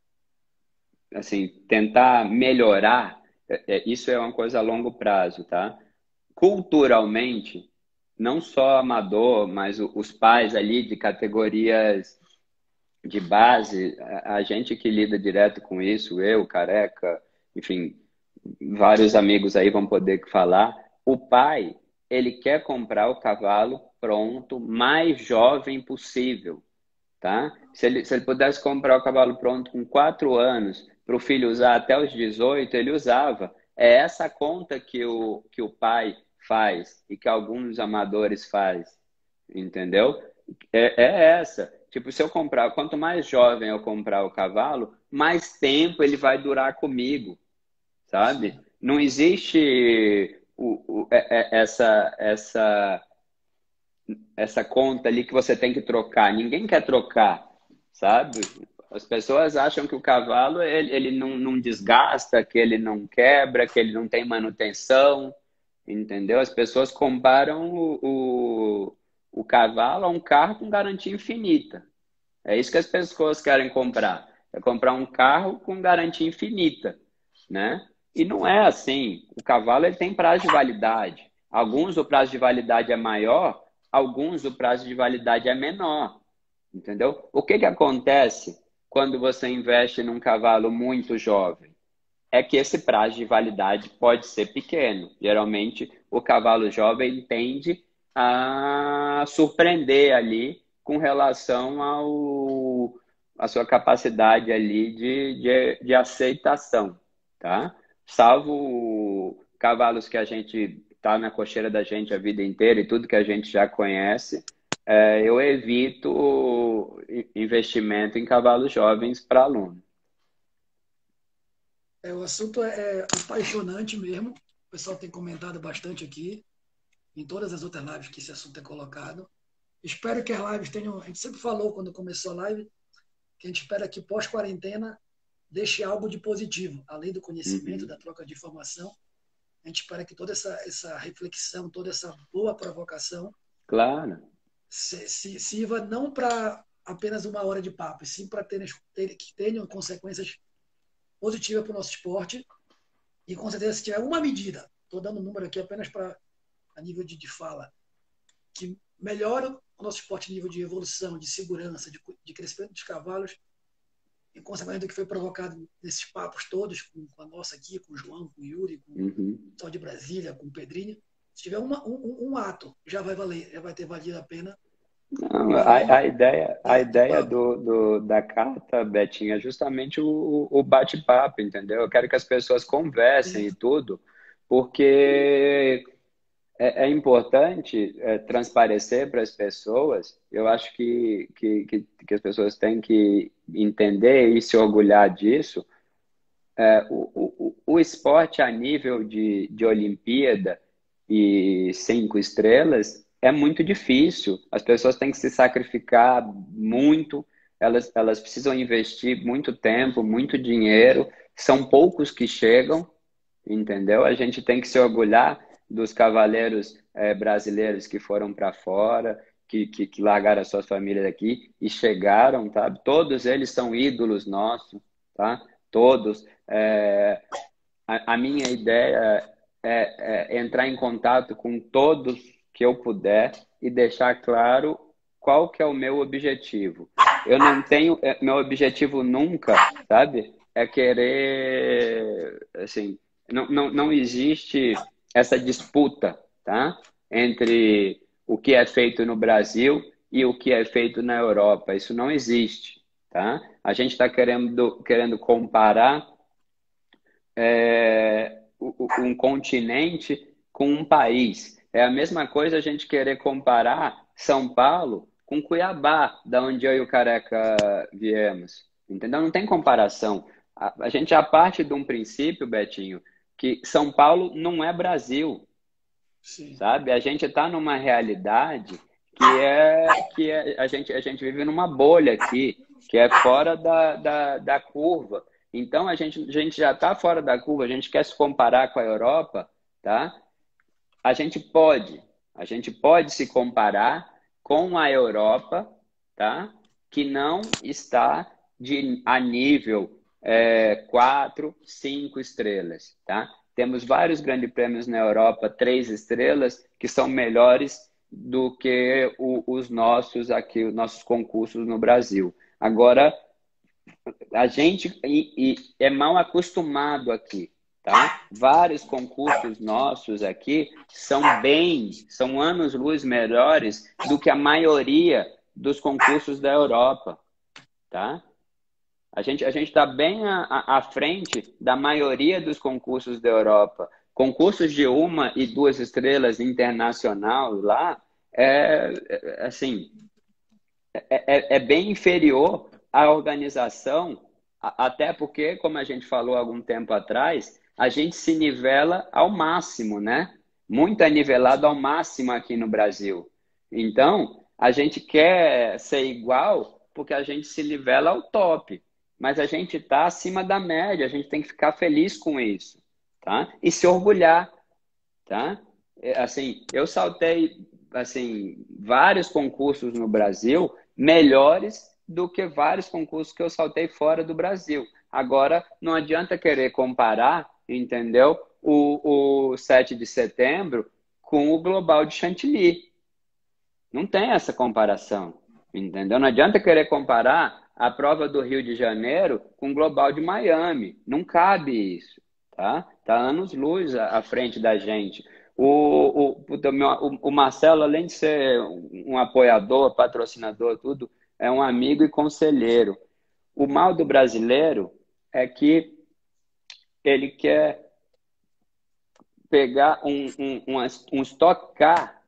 assim, tentar melhorar, é, é, isso é uma coisa a longo prazo, tá? Culturalmente, não só amador, mas o, os pais ali de categorias de base, a, a gente que lida direto com isso, eu, Careca, enfim, vários amigos aí vão poder falar. O pai, ele quer comprar o cavalo pronto, mais jovem possível, tá? Se ele, se ele pudesse comprar o cavalo pronto com quatro anos, para o filho usar até os dezoito, ele usava. É essa conta que o, que o pai faz e que alguns amadores faz, entendeu? É, é essa. Tipo, se eu comprar, quanto mais jovem eu comprar o cavalo, mais tempo ele vai durar comigo, sabe? Não existe o, o- é- é- essa, essa, essa conta ali que você tem que trocar. Ninguém quer trocar, sabe? As pessoas acham que o cavalo ele, ele não, não desgasta, que ele não quebra, que ele não tem manutenção, entendeu? As pessoas comparam o, o, o cavalo a um carro com garantia infinita. É isso que as pessoas querem comprar. É comprar um carro com garantia infinita, né? E não é assim. O cavalo ele tem prazo de validade. Alguns o prazo de validade é maior, alguns o prazo de validade é menor, entendeu? O que que acontece quando você investe num cavalo muito jovem? É que esse prazo de validade pode ser pequeno. Geralmente, o cavalo jovem tende a surpreender ali com relação ao, à sua capacidade ali de, de, de aceitação, tá? Salvo cavalos que a gente tá na cocheira da gente a vida inteira e tudo que a gente já conhece, é, eu evito investimento em cavalos jovens para aluno. É, o assunto é, é apaixonante mesmo. O pessoal tem comentado bastante aqui, em todas as outras lives que esse assunto é colocado. Espero que as lives tenham. A gente sempre falou quando começou a live que a gente espera que pós-quarentena deixe algo de positivo, além do conhecimento, Uhum. da troca de informação. A gente espera que toda essa, essa reflexão, toda essa boa provocação Claro. se, se, sirva não para apenas uma hora de papo, e sim para ter, ter, que tenham consequências positivas para o nosso esporte. E com certeza, se tiver uma medida, estou dando um número aqui apenas para a nível de, de fala, que melhora o nosso esporte a nível de evolução, de segurança, de, de crescimento dos cavalos, em consequência do que foi provocado nesses papos todos, com, com a nossa aqui, com o João, com o Yuri, com o Uhum. pessoal de Brasília, com o Pedrinho. Se tiver uma, um, um, um ato, já vai valer, já vai ter valido a pena Não, uma a, hora a ideia, a de, de ideia papo. do, do- da carta, Betinho, é justamente o, o bate-papo, entendeu? Eu quero que as pessoas conversem e Isso. tudo, porque é, é importante é, transparecer para as pessoas. Eu acho que, que, que, que as pessoas têm que entender e se orgulhar disso. É, o, o, o esporte a nível de, de Olimpíada e cinco estrelas é muito difícil. As pessoas têm que se sacrificar muito, elas, elas precisam investir muito tempo, muito dinheiro. São poucos que chegam, entendeu? A gente tem que se orgulhar dos cavaleiros eh, brasileiros que foram para fora, que, que, que largaram as suas famílias aqui e chegaram, tá? Todos eles são ídolos nossos, tá? Todos. É, a, a minha ideia é, é entrar em contato com todos que eu puder e deixar claro qual que é o meu objetivo. Eu não tenho, é, meu objetivo nunca, sabe? É querer, assim, não, não, não existe essa disputa, tá? Entre o que é feito no Brasil e o que é feito na Europa. Isso não existe, tá? A gente está querendo, querendo comparar é, um continente com um país. É a mesma coisa a gente querer comparar São Paulo com Cuiabá, da onde eu e o Careca viemos. Entendeu? Não tem comparação. A, a gente já parte de um princípio, Betinho, que São Paulo não é Brasil, Sim. sabe? A gente está numa realidade que é que é, a gente a gente vive numa bolha aqui, que é fora da, da, da curva. Então a gente a gente já está fora da curva. A gente quer se comparar com a Europa, tá? A gente pode, a gente pode se comparar com a Europa, tá? Que não está de, a nível é, quatro, cinco estrelas, tá? Temos vários grandes prêmios na Europa, três estrelas, que são melhores do que o, os nossos aqui, os nossos concursos no Brasil. Agora, a gente e, e é mal acostumado aqui, tá? Vários concursos nossos aqui são bem, são anos-luz melhores do que a maioria dos concursos da Europa, tá? A gente a gente está bem à, à frente da maioria dos concursos da Europa. Concursos de uma e duas estrelas internacional lá é, é assim é, é, é bem inferior à organização, a- até porque, como a gente falou algum tempo atrás, a gente se nivela ao máximo, né? Muito é nivelado ao máximo aqui no Brasil. Então, a gente quer ser igual porque a gente se nivela ao top. Mas a gente está acima da média, a gente tem que ficar feliz com isso, tá? E se orgulhar, tá? É, assim, eu saltei assim vários concursos no Brasil melhores do que vários concursos que eu saltei fora do Brasil. Agora, não adianta querer comparar, entendeu? O, o sete de setembro com o Global de Chantilly. Não tem essa comparação, entendeu? Não adianta querer comparar a prova do Rio de Janeiro com o Global de Miami. Não cabe isso, tá? Tá anos-luz à à frente da gente. O, o, o, o Marcelo, além de ser um apoiador, patrocinador, tudo, é um amigo e conselheiro. O mal do brasileiro é que ele quer pegar um, um, um, um Stock Car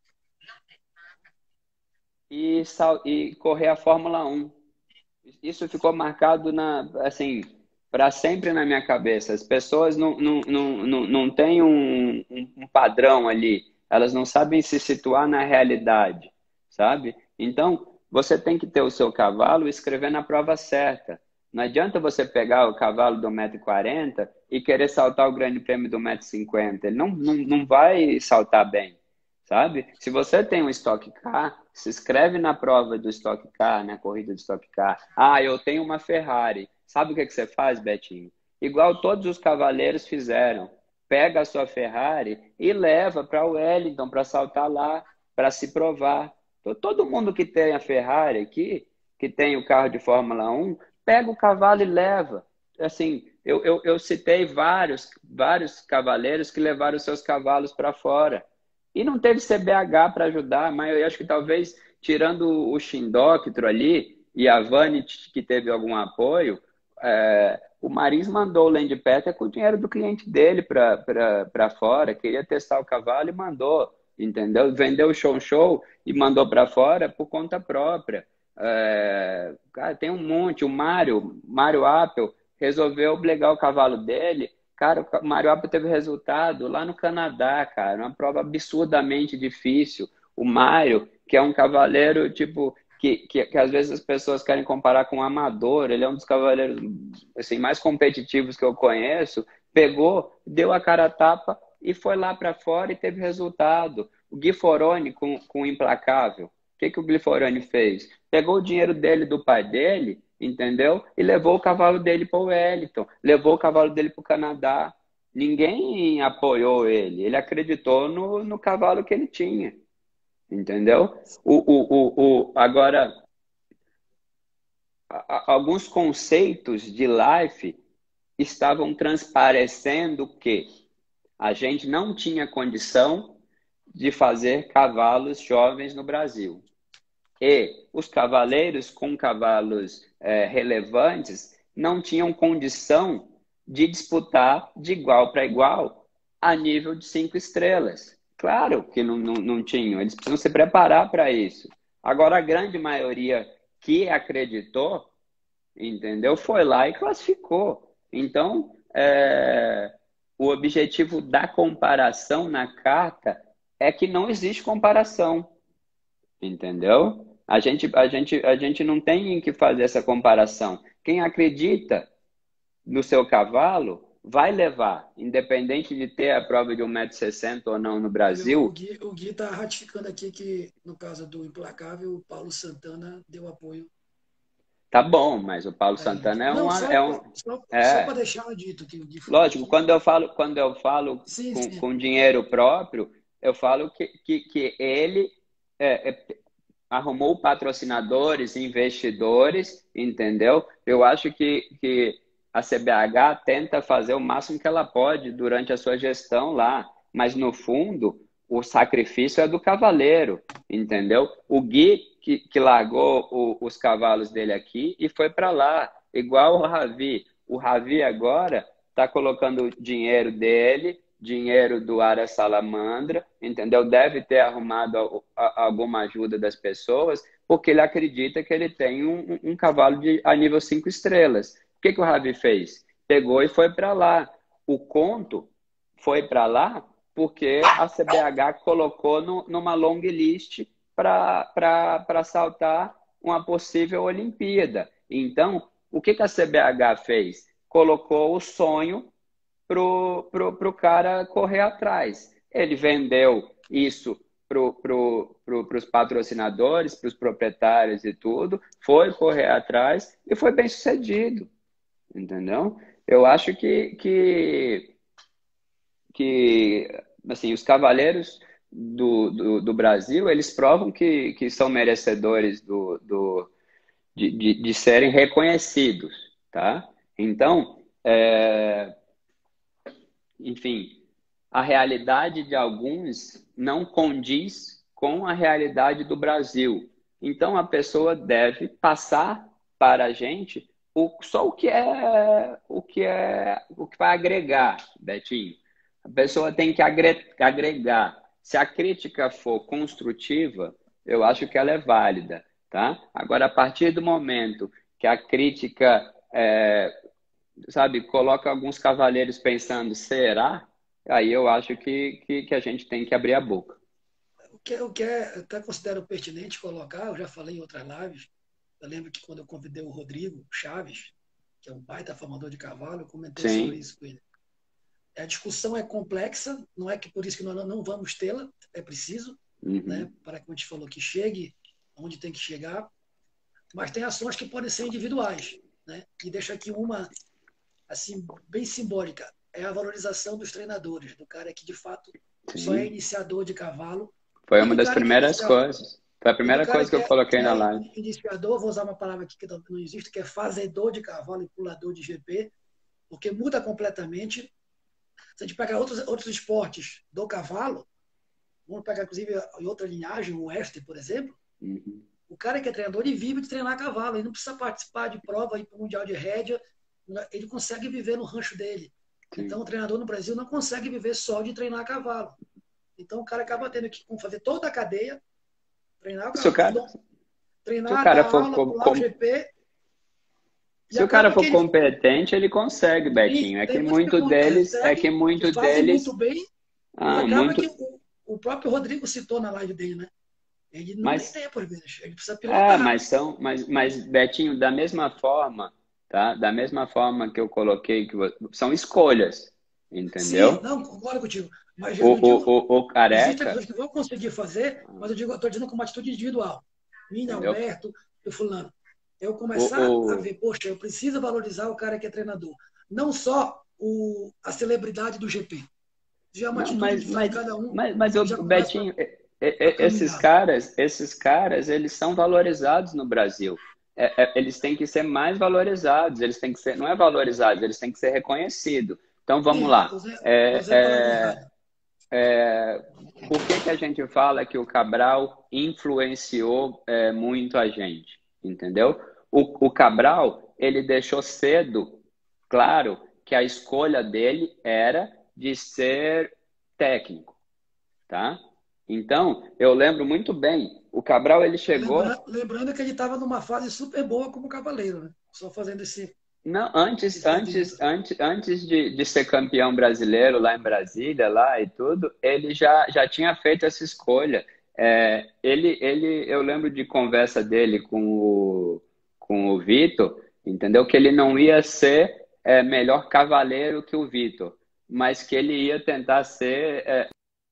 e, sal, e correr a Fórmula um. Isso ficou marcado na, assim, para sempre na minha cabeça. As pessoas não, não, não, não, não têm um, um, um padrão ali. Elas não sabem se situar na realidade, sabe? Então, você tem que ter o seu cavalo e escrever na prova certa. Não adianta você pegar o cavalo do um metro e quarenta e querer saltar o grande prêmio do um metro e cinquenta. Ele não, não, não vai saltar bem, sabe? Se você tem um Stock Car, se inscreve na prova do Stock Car, na corrida do Stock Car. Ah, eu tenho uma Ferrari. Sabe o que que você faz, Betinho? Igual todos os cavaleiros fizeram. Pega a sua Ferrari e leva para o Wellington para saltar lá, para se provar. Então, todo mundo que tem a Ferrari aqui, que tem o carro de Fórmula um, pega o cavalo e leva. Assim, eu, eu, eu citei vários, vários cavaleiros que levaram seus cavalos para fora. E não teve C B H para ajudar, mas eu acho que talvez, tirando o Shindóctro ali e a Vanity, que teve algum apoio, é, o Marins mandou o Land Petter com o dinheiro do cliente dele para fora, queria testar o cavalo e mandou, entendeu? Vendeu o show show e mandou para fora por conta própria. É, cara, tem um monte. O Mário, Mário Apple, resolveu obrigar o cavalo dele. Cara, o Mário Apple teve resultado lá no Canadá, cara. Uma prova absurdamente difícil. O Mário, que é um cavaleiro, tipo, que, que, que às vezes as pessoas querem comparar com um amador. Ele é um dos cavaleiros assim, mais competitivos que eu conheço. Pegou, deu a cara a tapa e foi lá para fora e teve resultado. O Gui Foroni com, com o Implacável. O que, que o Gui Foroni fez? Pegou o dinheiro dele, do pai dele, entendeu? E levou o cavalo dele para o Wellington, levou o cavalo dele para o Canadá. Ninguém apoiou ele, ele acreditou no, no cavalo que ele tinha, entendeu? O, o, o, o, agora, a, a, alguns conceitos de life estavam transparecendo que a gente não tinha condição de fazer cavalos jovens no Brasil. E os cavaleiros com cavalos é, relevantes não tinham condição de disputar de igual para igual a nível de cinco estrelas. Claro que não, não, não tinham, eles precisam se preparar para isso. Agora, a grande maioria que acreditou, entendeu, foi lá e classificou. Então, é, o objetivo da comparação na carta é que não existe comparação. Entendeu? A gente, a gente, a gente não tem que fazer essa comparação. Quem acredita no seu cavalo vai levar, independente de ter a prova de um metro e sessenta ou não no O Brasil. Gui, o Gui está ratificando aqui que, no caso do Implacável, o Paulo Santana deu apoio Tá bom, mas o Paulo a ele. Santana é Não, um, só, é um, só, só é, para deixar dito que o Gui falou lógico, aqui. quando eu falo, quando eu falo Sim, com, sim. com dinheiro próprio, eu falo que, que, que ele é, é, arrumou patrocinadores, investidores, entendeu? Eu acho que, que a C B H tenta fazer o máximo que ela pode durante a sua gestão lá, mas no fundo o sacrifício é do cavaleiro, entendeu? O Gui que, que largou o, os cavalos dele aqui e foi para lá, igual o Ravi. O Ravi agora está colocando o dinheiro dele, dinheiro do Ara Salamandra, entendeu? Deve ter arrumado a, a, alguma ajuda das pessoas, porque ele acredita que ele tem um, um cavalo de, a nível cinco estrelas. O que, que o Ravi fez? Pegou e foi para lá. o conto foi para lá porque a C B H colocou no, numa long list para saltar uma possível Olimpíada. Então, o que, que a C B H fez? Colocou o sonho pro, pro, pro cara correr atrás. Ele vendeu isso pro, pro, pro, pros patrocinadores, pros proprietários e tudo, foi correr atrás e foi bem sucedido, entendeu? Eu acho que, que, que assim, os cavaleiros do, do, do Brasil, eles provam que, que são merecedores do, do, de, de, de serem reconhecidos, tá? Então, é, enfim, a realidade de alguns não condiz com a realidade do Brasil. Então, a pessoa deve passar para a gente o, só o que é o que é o que vai agregar, Betinho. A pessoa tem que agregar. Se a crítica for construtiva, eu acho que ela é válida, tá? Agora, a partir do momento que a crítica é, sabe, coloca alguns cavaleiros pensando, será? Aí eu acho que, que, que a gente tem que abrir a boca. O que, o que é, eu até considero pertinente colocar, eu já falei em outras lives, eu lembro que quando eu convidei o Rodrigo Chaves, que é um baita formador de cavalo, eu comentei Sim. sobre isso com ele. A discussão é complexa, não é que por isso que nós não vamos tê-la, é preciso, Uhum. né, para que a gente falou que chegue onde tem que chegar, mas tem ações que podem ser individuais, né? E deixa aqui uma assim bem simbólica, é a valorização dos treinadores, do cara que de fato Sim. só é iniciador de cavalo. Foi E uma do das cara que é primeiras iniciador, coisas. Foi a e do primeira cara coisa que que eu é, coloquei que na é live. iniciador, vou usar uma palavra aqui que não não existe, que é fazedor de cavalo e pulador de G P, porque muda completamente. Se a gente pegar outros, outros esportes do cavalo, vamos pegar inclusive em outra linhagem, o oeste, por exemplo, Uhum. o cara que é treinador, ele vive de treinar cavalo, ele não precisa participar de prova, ir para o Mundial de Rédea, ele consegue viver no rancho dele. Sim. Então, o treinador no Brasil não consegue viver só de treinar cavalo. Então, o cara acaba tendo que fazer toda a cadeia, treinar o Se o cara, cavalo, se o treinar, cara dar for, aula, com, pular o com- G P, e se o cara acaba que for ele competente, ele consegue, tem, Betinho. É tem que muitos que muito deles, é que conseguem, que muito fazem muito deles, bem, mas ah, acaba muito, que o, o próprio Rodrigo citou na live dele, né? Ele não tem mas tempo, às vezes. Ele precisa é, pilotar. mas são, mas, mas Betinho, da mesma forma, tá? Da mesma forma que eu coloquei que vo- são escolhas, Sim, entendeu? não, concordo contigo. Mas O, eu o, digo, o, o existem careca, pessoas que vão conseguir fazer, mas eu digo, eu estou dizendo como atitude individual. Minha, entendeu? Alberto, do fulano. Eu O, começar a o, ver, poxa, eu preciso valorizar o cara que é treinador. Não só o, a celebridade do G P. Já é uma não, atitude mas, de fato, mas, cada um mas, mas que o já começa Betinho, é- é- a é- esses caminhar. caras, esses caras, eles são valorizados no Brasil. É- é- eles têm que ser mais valorizados, eles têm que ser, não é valorizados, eles têm que ser reconhecidos. Então vamos Sim, lá. usei, É, usei a palavra é, errada. é, por que que a gente fala que o Cabral influenciou é, muito a gente? Entendeu? O, o Cabral, ele deixou cedo claro que a escolha dele era de ser técnico, tá? Então, eu lembro muito bem, o Cabral, ele chegou. Lembra, lembrando que ele estava numa fase super boa como cavaleiro, né? Só fazendo esse, Não, antes, esse adendo. antes, antes, antes de, de ser campeão brasileiro lá em Brasília, lá e tudo, ele já, já tinha feito essa escolha. É, ele, ele, eu lembro de conversa dele com o, com o Vitor, entendeu? Que ele não ia ser é, melhor cavaleiro que o Vitor, mas que ele ia tentar ser. É,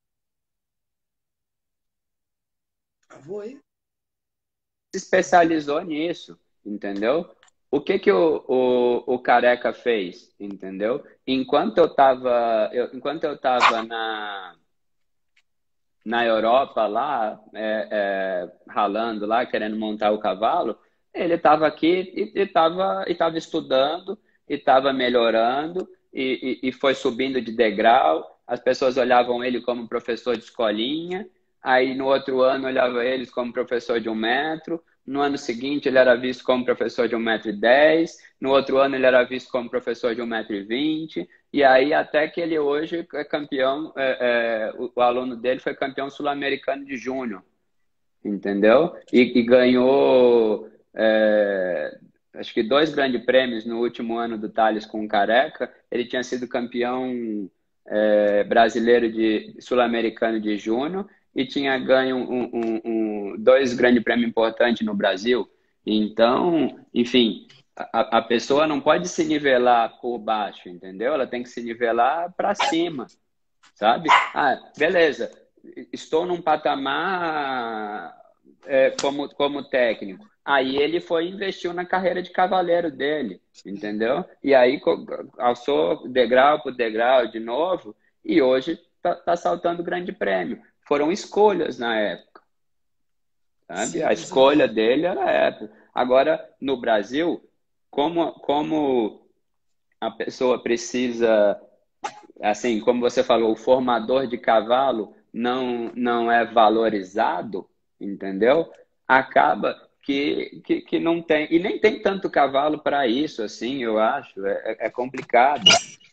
Travou aí? se especializou nisso, entendeu? O que que o, o, o Careca fez, entendeu? Enquanto eu estava eu, enquanto eu tava na, na Europa lá, é, é, ralando lá, querendo montar o cavalo, ele estava aqui e estava e tava estudando, e estava melhorando, e, e, e foi subindo de degrau. As pessoas olhavam ele como professor de escolinha, aí no outro ano olhavam eles como professor de um metro, no ano seguinte ele era visto como professor de um metro e dez, no outro ano ele era visto como professor de um metro e vinte, e aí até que ele hoje é campeão, é, é, o, o aluno dele foi campeão sul-americano de júnior, entendeu? E, e ganhou é, acho que dois grandes prêmios no último ano do Tales com o Careca. Ele tinha sido campeão é, brasileiro de sul-americano de júnior e tinha ganho um, um, um, dois grandes prêmios importantes no Brasil. Então, enfim, a, a pessoa não pode se nivelar por baixo, entendeu? Ela tem que se nivelar para cima, sabe? Ah, beleza, estou num patamar é, como, como técnico. Aí ele foi e investiu na carreira de cavaleiro dele, entendeu? E aí alçou degrau por degrau de novo e hoje tá, tá saltando grande prêmio. Foram escolhas na época, sabe? Sim, A escolha dele era a época. Agora, no Brasil, como, como a pessoa precisa, assim, como você falou, o formador de cavalo não, não é valorizado, entendeu? Acaba que, que, que não tem, e nem tem tanto cavalo para isso, assim, eu acho, é, é complicado.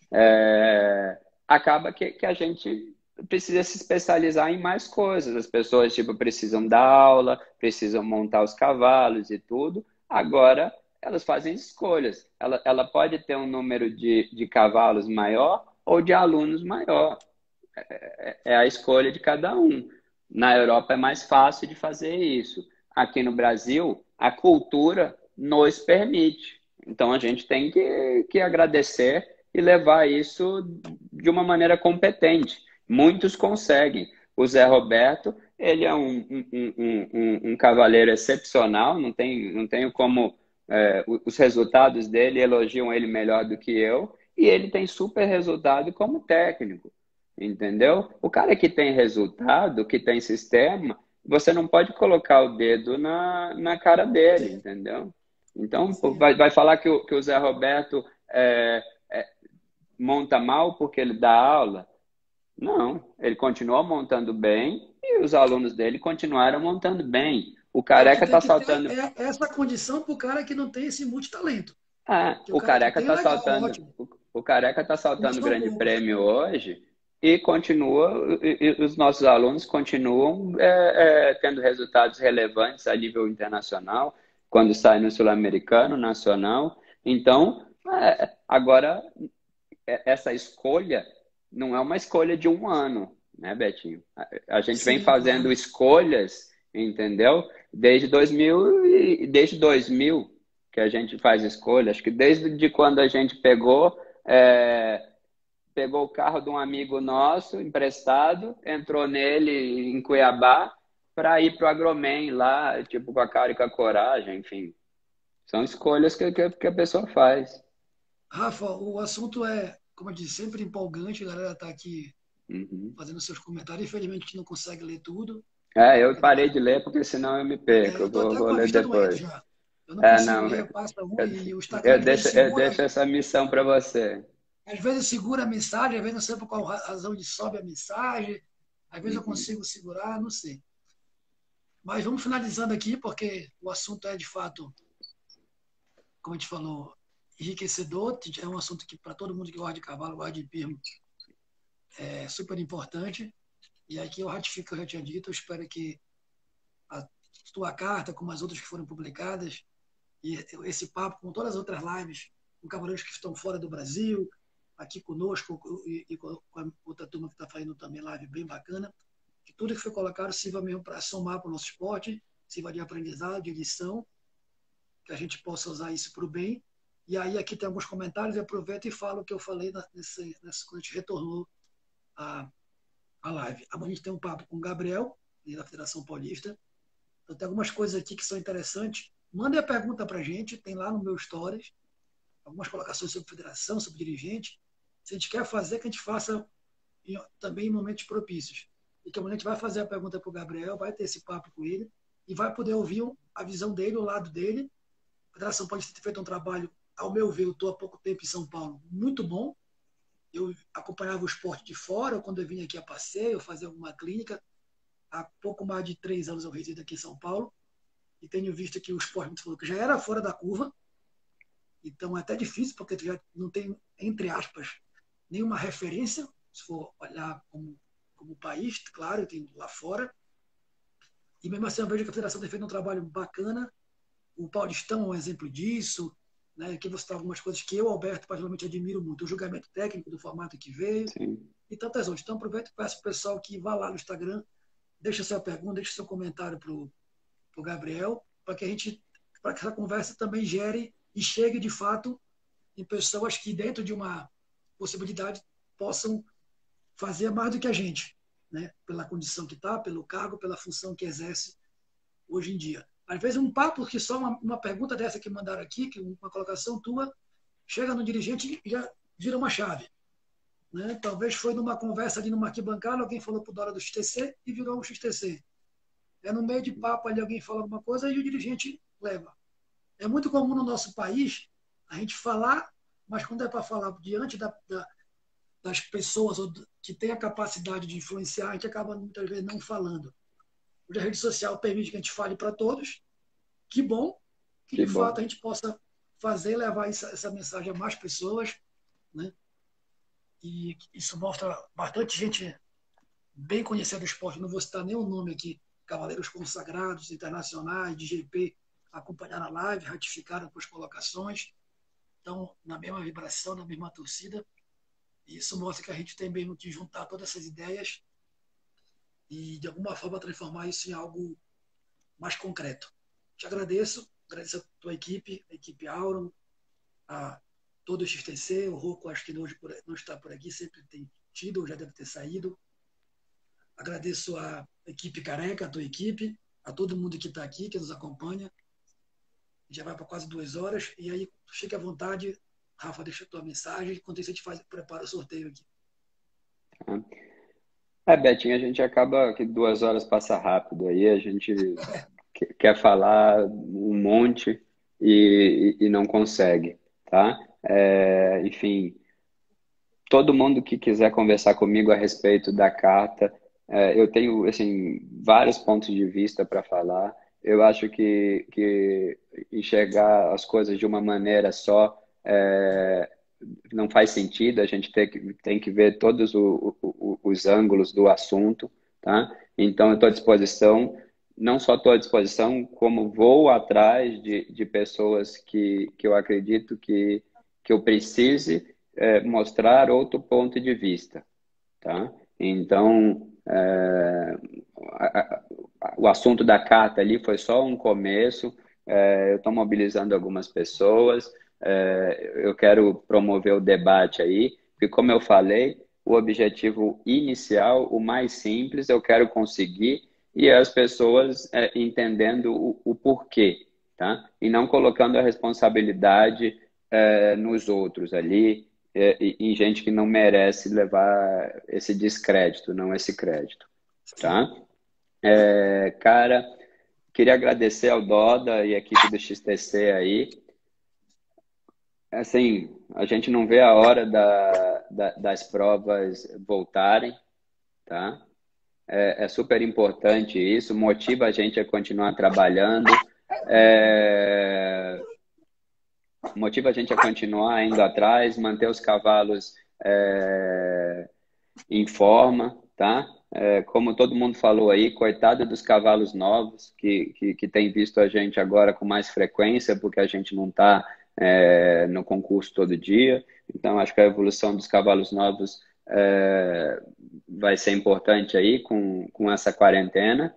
É, acaba que, que a gente precisa se especializar em mais coisas. As pessoas, tipo, precisam dar aula, precisam montar os cavalos e tudo. Agora, elas fazem escolhas. Ela, ela pode ter um número de, de cavalos maior ou de alunos maior. É, é a escolha de cada um. Na Europa é mais fácil de fazer isso. Aqui no Brasil, a cultura nos permite. Então, a gente tem que, que agradecer e levar isso de uma maneira competente. Muitos conseguem. O Zé Roberto, ele é um, um, um, um, um cavaleiro excepcional, não tem, não tenho como... É, os resultados dele elogiam ele melhor do que eu, e ele tem super resultado como técnico, entendeu? O cara que tem resultado, que tem sistema, você não pode colocar o dedo na, na cara dele, entendeu? Então, vai, vai falar que o, que o Zé Roberto é, é, monta mal porque ele dá aula? Não, ele continuou montando bem e os alunos dele continuaram montando bem. O É, o que Careca tem está que ter saltando. é essa condição para o cara que não tem esse multitalento. Ah, Que o o cara que Careca tem é está legal, saltando. ótimo. O, o Careca está Não saltando são grande poucos. prêmio hoje e continua. E, e os nossos alunos continuam é, é, tendo resultados relevantes a nível internacional quando sai no sul-americano, nacional. Então, é, agora é- essa escolha não é uma escolha de um ano, né, Betinho? A, a gente vem Sim, fazendo claro. escolhas, entendeu? Desde dois mil, e- desde dois mil que a gente faz escolha. Acho que desde de quando a gente pegou, é, pegou o carro de um amigo nosso, emprestado, entrou nele em Cuiabá para ir para o Agromen lá, tipo, com a cara e com a coragem, enfim. São escolhas que, que, que a pessoa faz. Rafa, o assunto é, como eu disse, sempre empolgante. A galera está aqui Uhum. fazendo seus comentários. Infelizmente, a gente não consegue ler tudo. É, eu parei Eduardo, de ler porque senão eu me perco. é, eu Eu estou vou, até com vou a ler vista doente depois. já. Eu não É, consigo não, ler, eu, passa um e o Instagram eu às vezes deixo, eu segura, deixo essa missão para você. às vezes segura a mensagem, às vezes não sei por qual razão de sobe a mensagem, às vezes eu Uhum. consigo segurar, não sei. Mas vamos finalizando aqui, porque o assunto é de fato, como a gente falou, enriquecedor. É um assunto que para todo mundo que gosta de cavalo, gosta de pirmo, é super importante. E aqui eu ratifico o que eu já tinha dito. Eu espero que a tua carta, como as outras que foram publicadas, e esse papo com todas as outras lives, com cavaleiros que estão fora do Brasil, aqui conosco e, e com a outra turma que está fazendo também live bem bacana, que tudo que foi colocado sirva mesmo para somar para o nosso esporte, sirva de aprendizado, de lição, que a gente possa usar isso para o bem. E aí aqui tem alguns comentários, eu aproveito e falo o que eu falei nesse, nesse, quando a gente retornou a, a live. Amanhã a gente tem um papo com o Gabriel, da Federação Paulista. Então tem algumas coisas aqui que são interessantes. Mandem a pergunta para a gente, tem lá no meu Stories, algumas colocações sobre federação, sobre dirigente. Se a gente quer fazer, que a gente faça em, também em momentos propícios. E que amanhã a gente vai fazer a pergunta para o Gabriel, vai ter esse papo com ele e vai poder ouvir a visão dele, o lado dele. A Federação Paulista tem feito um trabalho, ao meu ver, eu estou há pouco tempo em São Paulo, muito bom. Eu acompanhava o esporte de fora, quando eu vinha aqui a passeio, eu fazia alguma clínica. Há pouco mais de três anos eu resido aqui em São Paulo e tenho visto que o esporte falou que já era fora da curva. Então é até difícil, porque tu já não tem, entre aspas, nenhuma referência, se for olhar como, como país, claro, tem lá fora. E mesmo assim eu vejo que a federação tem feito um trabalho bacana o Paulistão é um exemplo disso, né? Aqui você está algumas coisas que eu, Alberto, particularmente admiro muito, o julgamento técnico do formato que veio, Sim. e tantas outras. Então, aproveito e peço para o pessoal que vá lá no Instagram, deixa sua pergunta, deixa seu comentário para o Gabriel, para que a gente, para que essa conversa também gere e chegue de fato em pessoas que, dentro de uma possibilidade, possam fazer mais do que a gente, né? Pela condição que está, pelo cargo, pela função que exerce hoje em dia. Às vezes, um papo que só uma, uma pergunta dessa que mandaram aqui, que uma colocação tua, chega no dirigente e já vira uma chave. Né? Talvez foi numa conversa ali numa arquibancada, alguém falou para o Dora do X T C e virou um X T C. É no meio de papo ali, alguém fala alguma coisa e o dirigente leva. É muito comum no nosso país a gente falar, mas quando é para falar diante da, da, das pessoas que têm a capacidade de influenciar, a gente acaba muitas vezes não falando. Hoje a rede social permite que a gente fale para todos. Que bom que, Que de bom. fato, a gente possa fazer, levar essa, essa mensagem a mais pessoas, né? E isso mostra bastante gente bem conhecendo o esporte. Não vou citar nenhum nome aqui. Cavaleiros consagrados, internacionais, de G P, acompanharam a live, ratificaram com as colocações. Estão na mesma vibração, na mesma torcida. E isso mostra que a gente tem mesmo que juntar todas essas ideias e, de alguma forma, transformar isso em algo mais concreto. Te agradeço. Agradeço a tua equipe, a equipe Auron, a todo o X T C, o Rocco, acho que hoje não está por aqui, sempre tem tido, ou já deve ter saído. Agradeço a equipe Careca, a tua equipe, a todo mundo que está aqui, que nos acompanha. Já vai para quase duas horas. E aí, fique à vontade. Rafa, deixa a tua mensagem. Enquanto isso, a gente faz, prepara o sorteio aqui. É, Betinho, a gente acaba que duas horas passa rápido. Aí a gente quer falar um monte e, e não consegue, tá? É, enfim, todo mundo que quiser conversar comigo a respeito da carta, é, eu tenho assim vários pontos de vista para falar. Eu acho que, que enxergar as coisas de uma maneira só é, não faz sentido. A gente tem que, tem que ver todos o, o, os ângulos do assunto, tá? Então, eu estou à disposição. Não só estou à disposição, como vou atrás de, de pessoas que, que eu acredito que, que eu precise é, mostrar outro ponto de vista, tá? Então, é, a, a, o assunto da carta ali foi só um começo. É, eu estou mobilizando algumas pessoas. É, eu quero promover o debate aí, porque, como eu falei, o objetivo inicial, o mais simples, eu quero conseguir e as pessoas é, entendendo o, o porquê, tá? E não colocando a responsabilidade é, nos outros ali, é, em gente que não merece levar esse descrédito, não esse crédito, tá? É, cara, queria agradecer ao Doda e a equipe do X T C aí. Assim, a gente não vê a hora da, da, das provas voltarem, tá? É, é super importante isso, motiva a gente a continuar trabalhando, é, motiva a gente a continuar indo atrás, manter os cavalos é, em forma, tá? É, como todo mundo falou aí, coitado dos cavalos novos que, que, que tem visto a gente agora com mais frequência, porque a gente não está é, no concurso todo dia. Então, acho que a evolução dos cavalos novos é, vai ser importante aí com, com essa quarentena.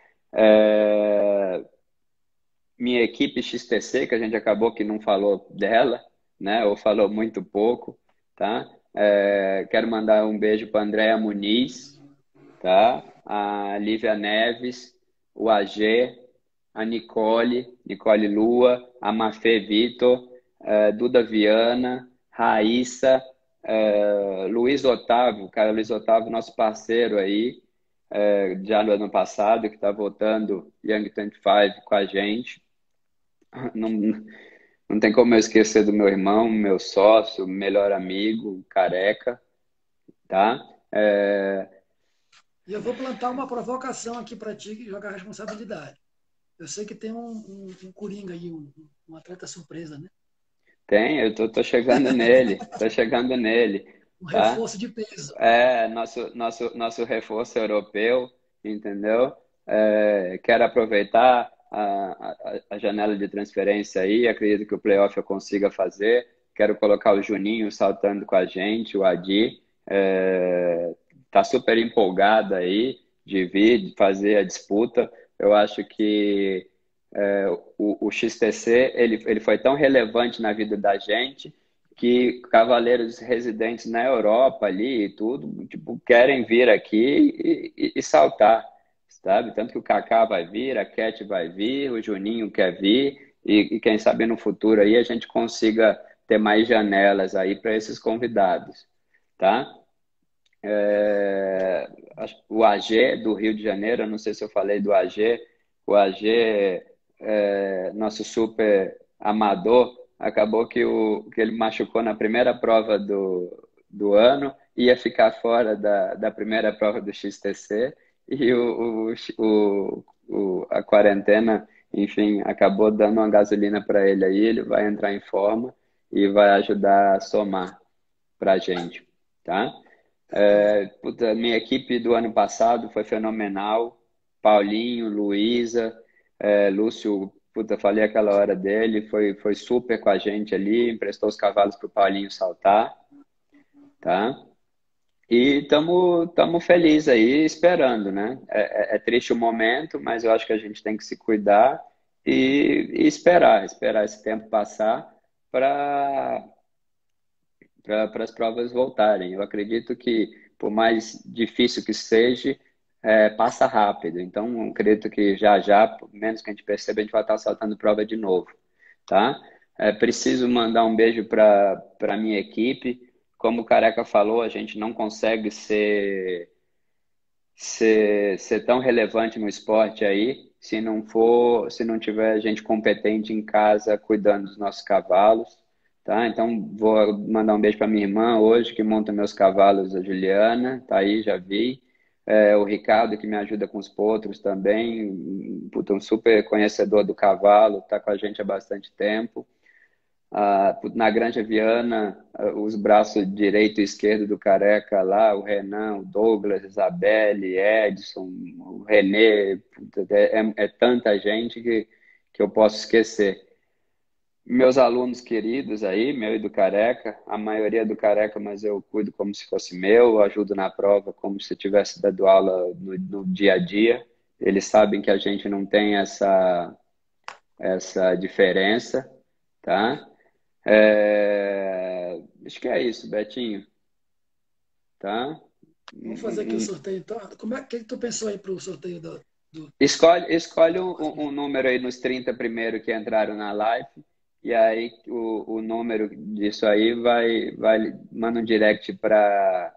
É, minha equipe X T C, que a gente acabou que não falou dela, né? Ou falou muito pouco, tá? É, quero mandar um beijo para a Andréa Muniz, tá? A Lívia Neves, o A G, a Nicole, Nicole Lua, a Mafê Vitor, é, Duda Viana, Raíssa, é, Luiz Otávio, cara, Luiz Otávio, nosso parceiro aí, é, já no ano passado, que está voltando Young vinte e cinco com a gente. Não, não tem como eu esquecer do meu irmão, meu sócio, melhor amigo, Careca, tá? É... E eu vou plantar uma provocação aqui para ti, que joga a responsabilidade. Eu sei que tem um, um, um coringa aí, um, um atleta surpresa, né? Tem, eu tô, tô chegando nele, tô chegando nele, Um tá? reforço de peso. É, nosso, nosso, nosso reforço europeu, entendeu? É, quero aproveitar a, a, a janela de transferência aí, acredito que o playoff eu consiga fazer. Quero colocar o Juninho saltando com a gente, o Adi. É, tá super empolgado aí de vir, de fazer a disputa. Eu acho que é, o, o X T C ele, ele foi tão relevante na vida da gente que cavaleiros residentes na Europa ali e tudo, tipo, querem vir aqui e, e, e saltar, sabe? Tanto que o Kaká vai vir, a Cat vai vir, o Juninho quer vir e, e quem sabe no futuro aí a gente consiga ter mais janelas aí para esses convidados, tá? É, o A G do Rio de Janeiro, eu não sei se eu falei do A G, o A G, é, nosso super amador, acabou que, o, que ele machucou na primeira prova do, do ano, ia ficar fora da, da primeira prova do X T C, e o, o, o, a quarentena, enfim, acabou dando uma gasolina para ele aí, ele vai entrar em forma e vai ajudar a somar para a gente, tá? É, puta, minha equipe do ano passado foi fenomenal. Paulinho, Luísa, é, Lúcio, puta, falei aquela hora dele, foi, foi super com a gente ali, emprestou os cavalos para o Paulinho saltar, tá? E estamos tamo feliz aí, esperando, né? É, é, é triste o momento, mas eu acho que a gente tem que se cuidar e, e esperar, esperar esse tempo passar para para as provas voltarem. Eu acredito que, por mais difícil que seja, é, passa rápido. Então, eu acredito que já já, por menos que a gente perceba, a gente vai estar saltando prova de novo, tá? É, preciso mandar um beijo para para minha equipe. Como o Careca falou, a gente não consegue ser, ser, ser tão relevante no esporte aí se não for, se não tiver gente competente em casa cuidando dos nossos cavalos. Tá? Então, vou mandar um beijo para minha irmã hoje, que monta meus cavalos, a Juliana, tá aí, já vi. É, o Ricardo, que me ajuda com os potros também, puta, um super conhecedor do cavalo, tá com a gente há bastante tempo. Ah, na Granja Viana, os braços direito e esquerdo do Careca lá, o Renan, o Douglas, Isabelle, Edson, o Renê, puta, é, é, é tanta gente que, que eu posso esquecer. Meus alunos queridos aí, meu e do Careca, a maioria é do Careca, mas eu cuido como se fosse meu, ajudo na prova como se estivesse dando aula no, no dia a dia. Eles sabem que a gente não tem essa, essa diferença, tá? É, acho que é isso, Betinho, tá? Vamos fazer aqui o sorteio, então. Como é que tu pensou aí para o sorteio do, do... Escolhe, escolhe um, um número aí nos trinta primeiro que entraram na live. E aí o, o número disso aí vai, vai manda um direct para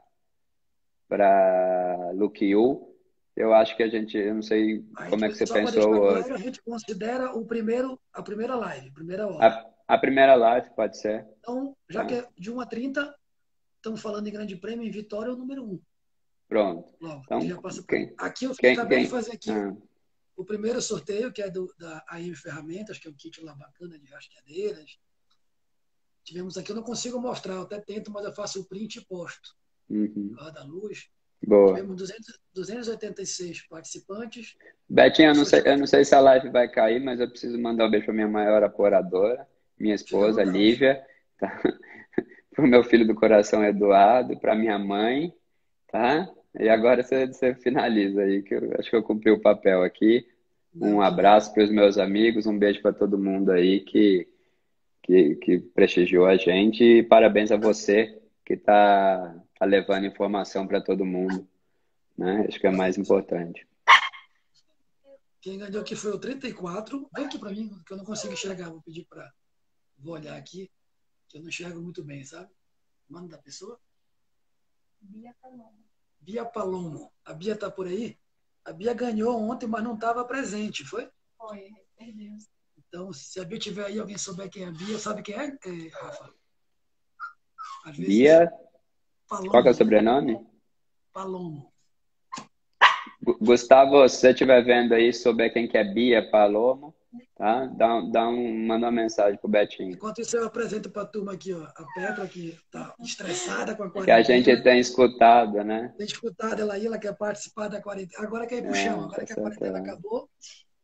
para Luke Yu. Eu acho que a gente, eu não sei A como é que gente, você só para deixar pensou. claro, a gente considera o primeiro, a primeira live, a primeira hora. A, a primeira live pode ser. Então, já Tá? que é de uma a trinta, estamos falando em grande prêmio, em Vitória é o número um. Pronto. Logo, Então, já passa pra... quem, Aqui eu quem, acabei quem? de fazer aqui Ah, o primeiro sorteio, que é do, da A M Ferramentas, que é um kit lá bacana de rastreadeiras. Tivemos aqui, eu não consigo mostrar, eu até tento, mas eu faço o print e posto. uhum. Da luz. Boa. Tivemos duzentos, duzentos e oitenta e seis participantes. Betinho, eu não sei, eu não sei se a live vai cair, mas eu preciso mandar um beijo para minha maior aporadora, minha esposa, Lívia, tá? Para o meu filho do coração, Eduardo, para minha mãe, tá? E agora você, você finaliza aí, que eu acho que eu cumpri o papel aqui. Um Não, abraço para os meus amigos, um beijo para todo mundo aí que, que, que prestigiou a gente e parabéns a você que está tá levando informação para todo mundo, né? Acho que é mais importante. quem ganhou aqui foi o trinta e quatro. Vem aqui para mim, que eu não consigo enxergar. Vou pedir para... Vou olhar aqui, que eu não enxergo muito bem, sabe? Mano da pessoa? Bia Palomo. Bia Palomo. A Bia tá por aí? A Bia ganhou ontem, mas não estava presente, foi? Foi, perdeu. Então, se a Bia tiver aí, alguém souber quem é a Bia, sabe quem é, é Rafa? Às vezes, Bia, Palomo, qual que é o né? sobrenome? Palomo. Gustavo, se você estiver vendo aí, souber quem que é Bia Palomo, tá? Dá, um- dá um, manda uma mensagem pro Betinho. Enquanto isso, eu apresento para a turma aqui, ó, a Petra, que está estressada com a Que a gente quarentena. tem escutado, né? Tem escutado ela aí, ela quer participar da quarentena. Agora quer ir pro chão, É, agora tá que a certo. quarentena É. acabou,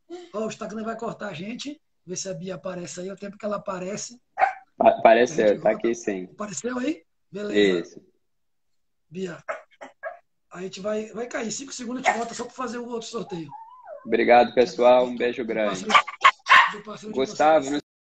Ó, o Instagram vai cortar a gente. Ver se a Bia aparece aí. O tempo que ela aparece. Pa- A gente Apareceu, tá volta. aqui sim. Apareceu aí? Beleza. Isso. Bia, a gente vai, vai cair. Cinco segundos a gente volta só para fazer o outro sorteio. Obrigado, Que é do, pessoal. do, Um beijo do grande. parceiro, do parceiro de Gustavo, vocês. não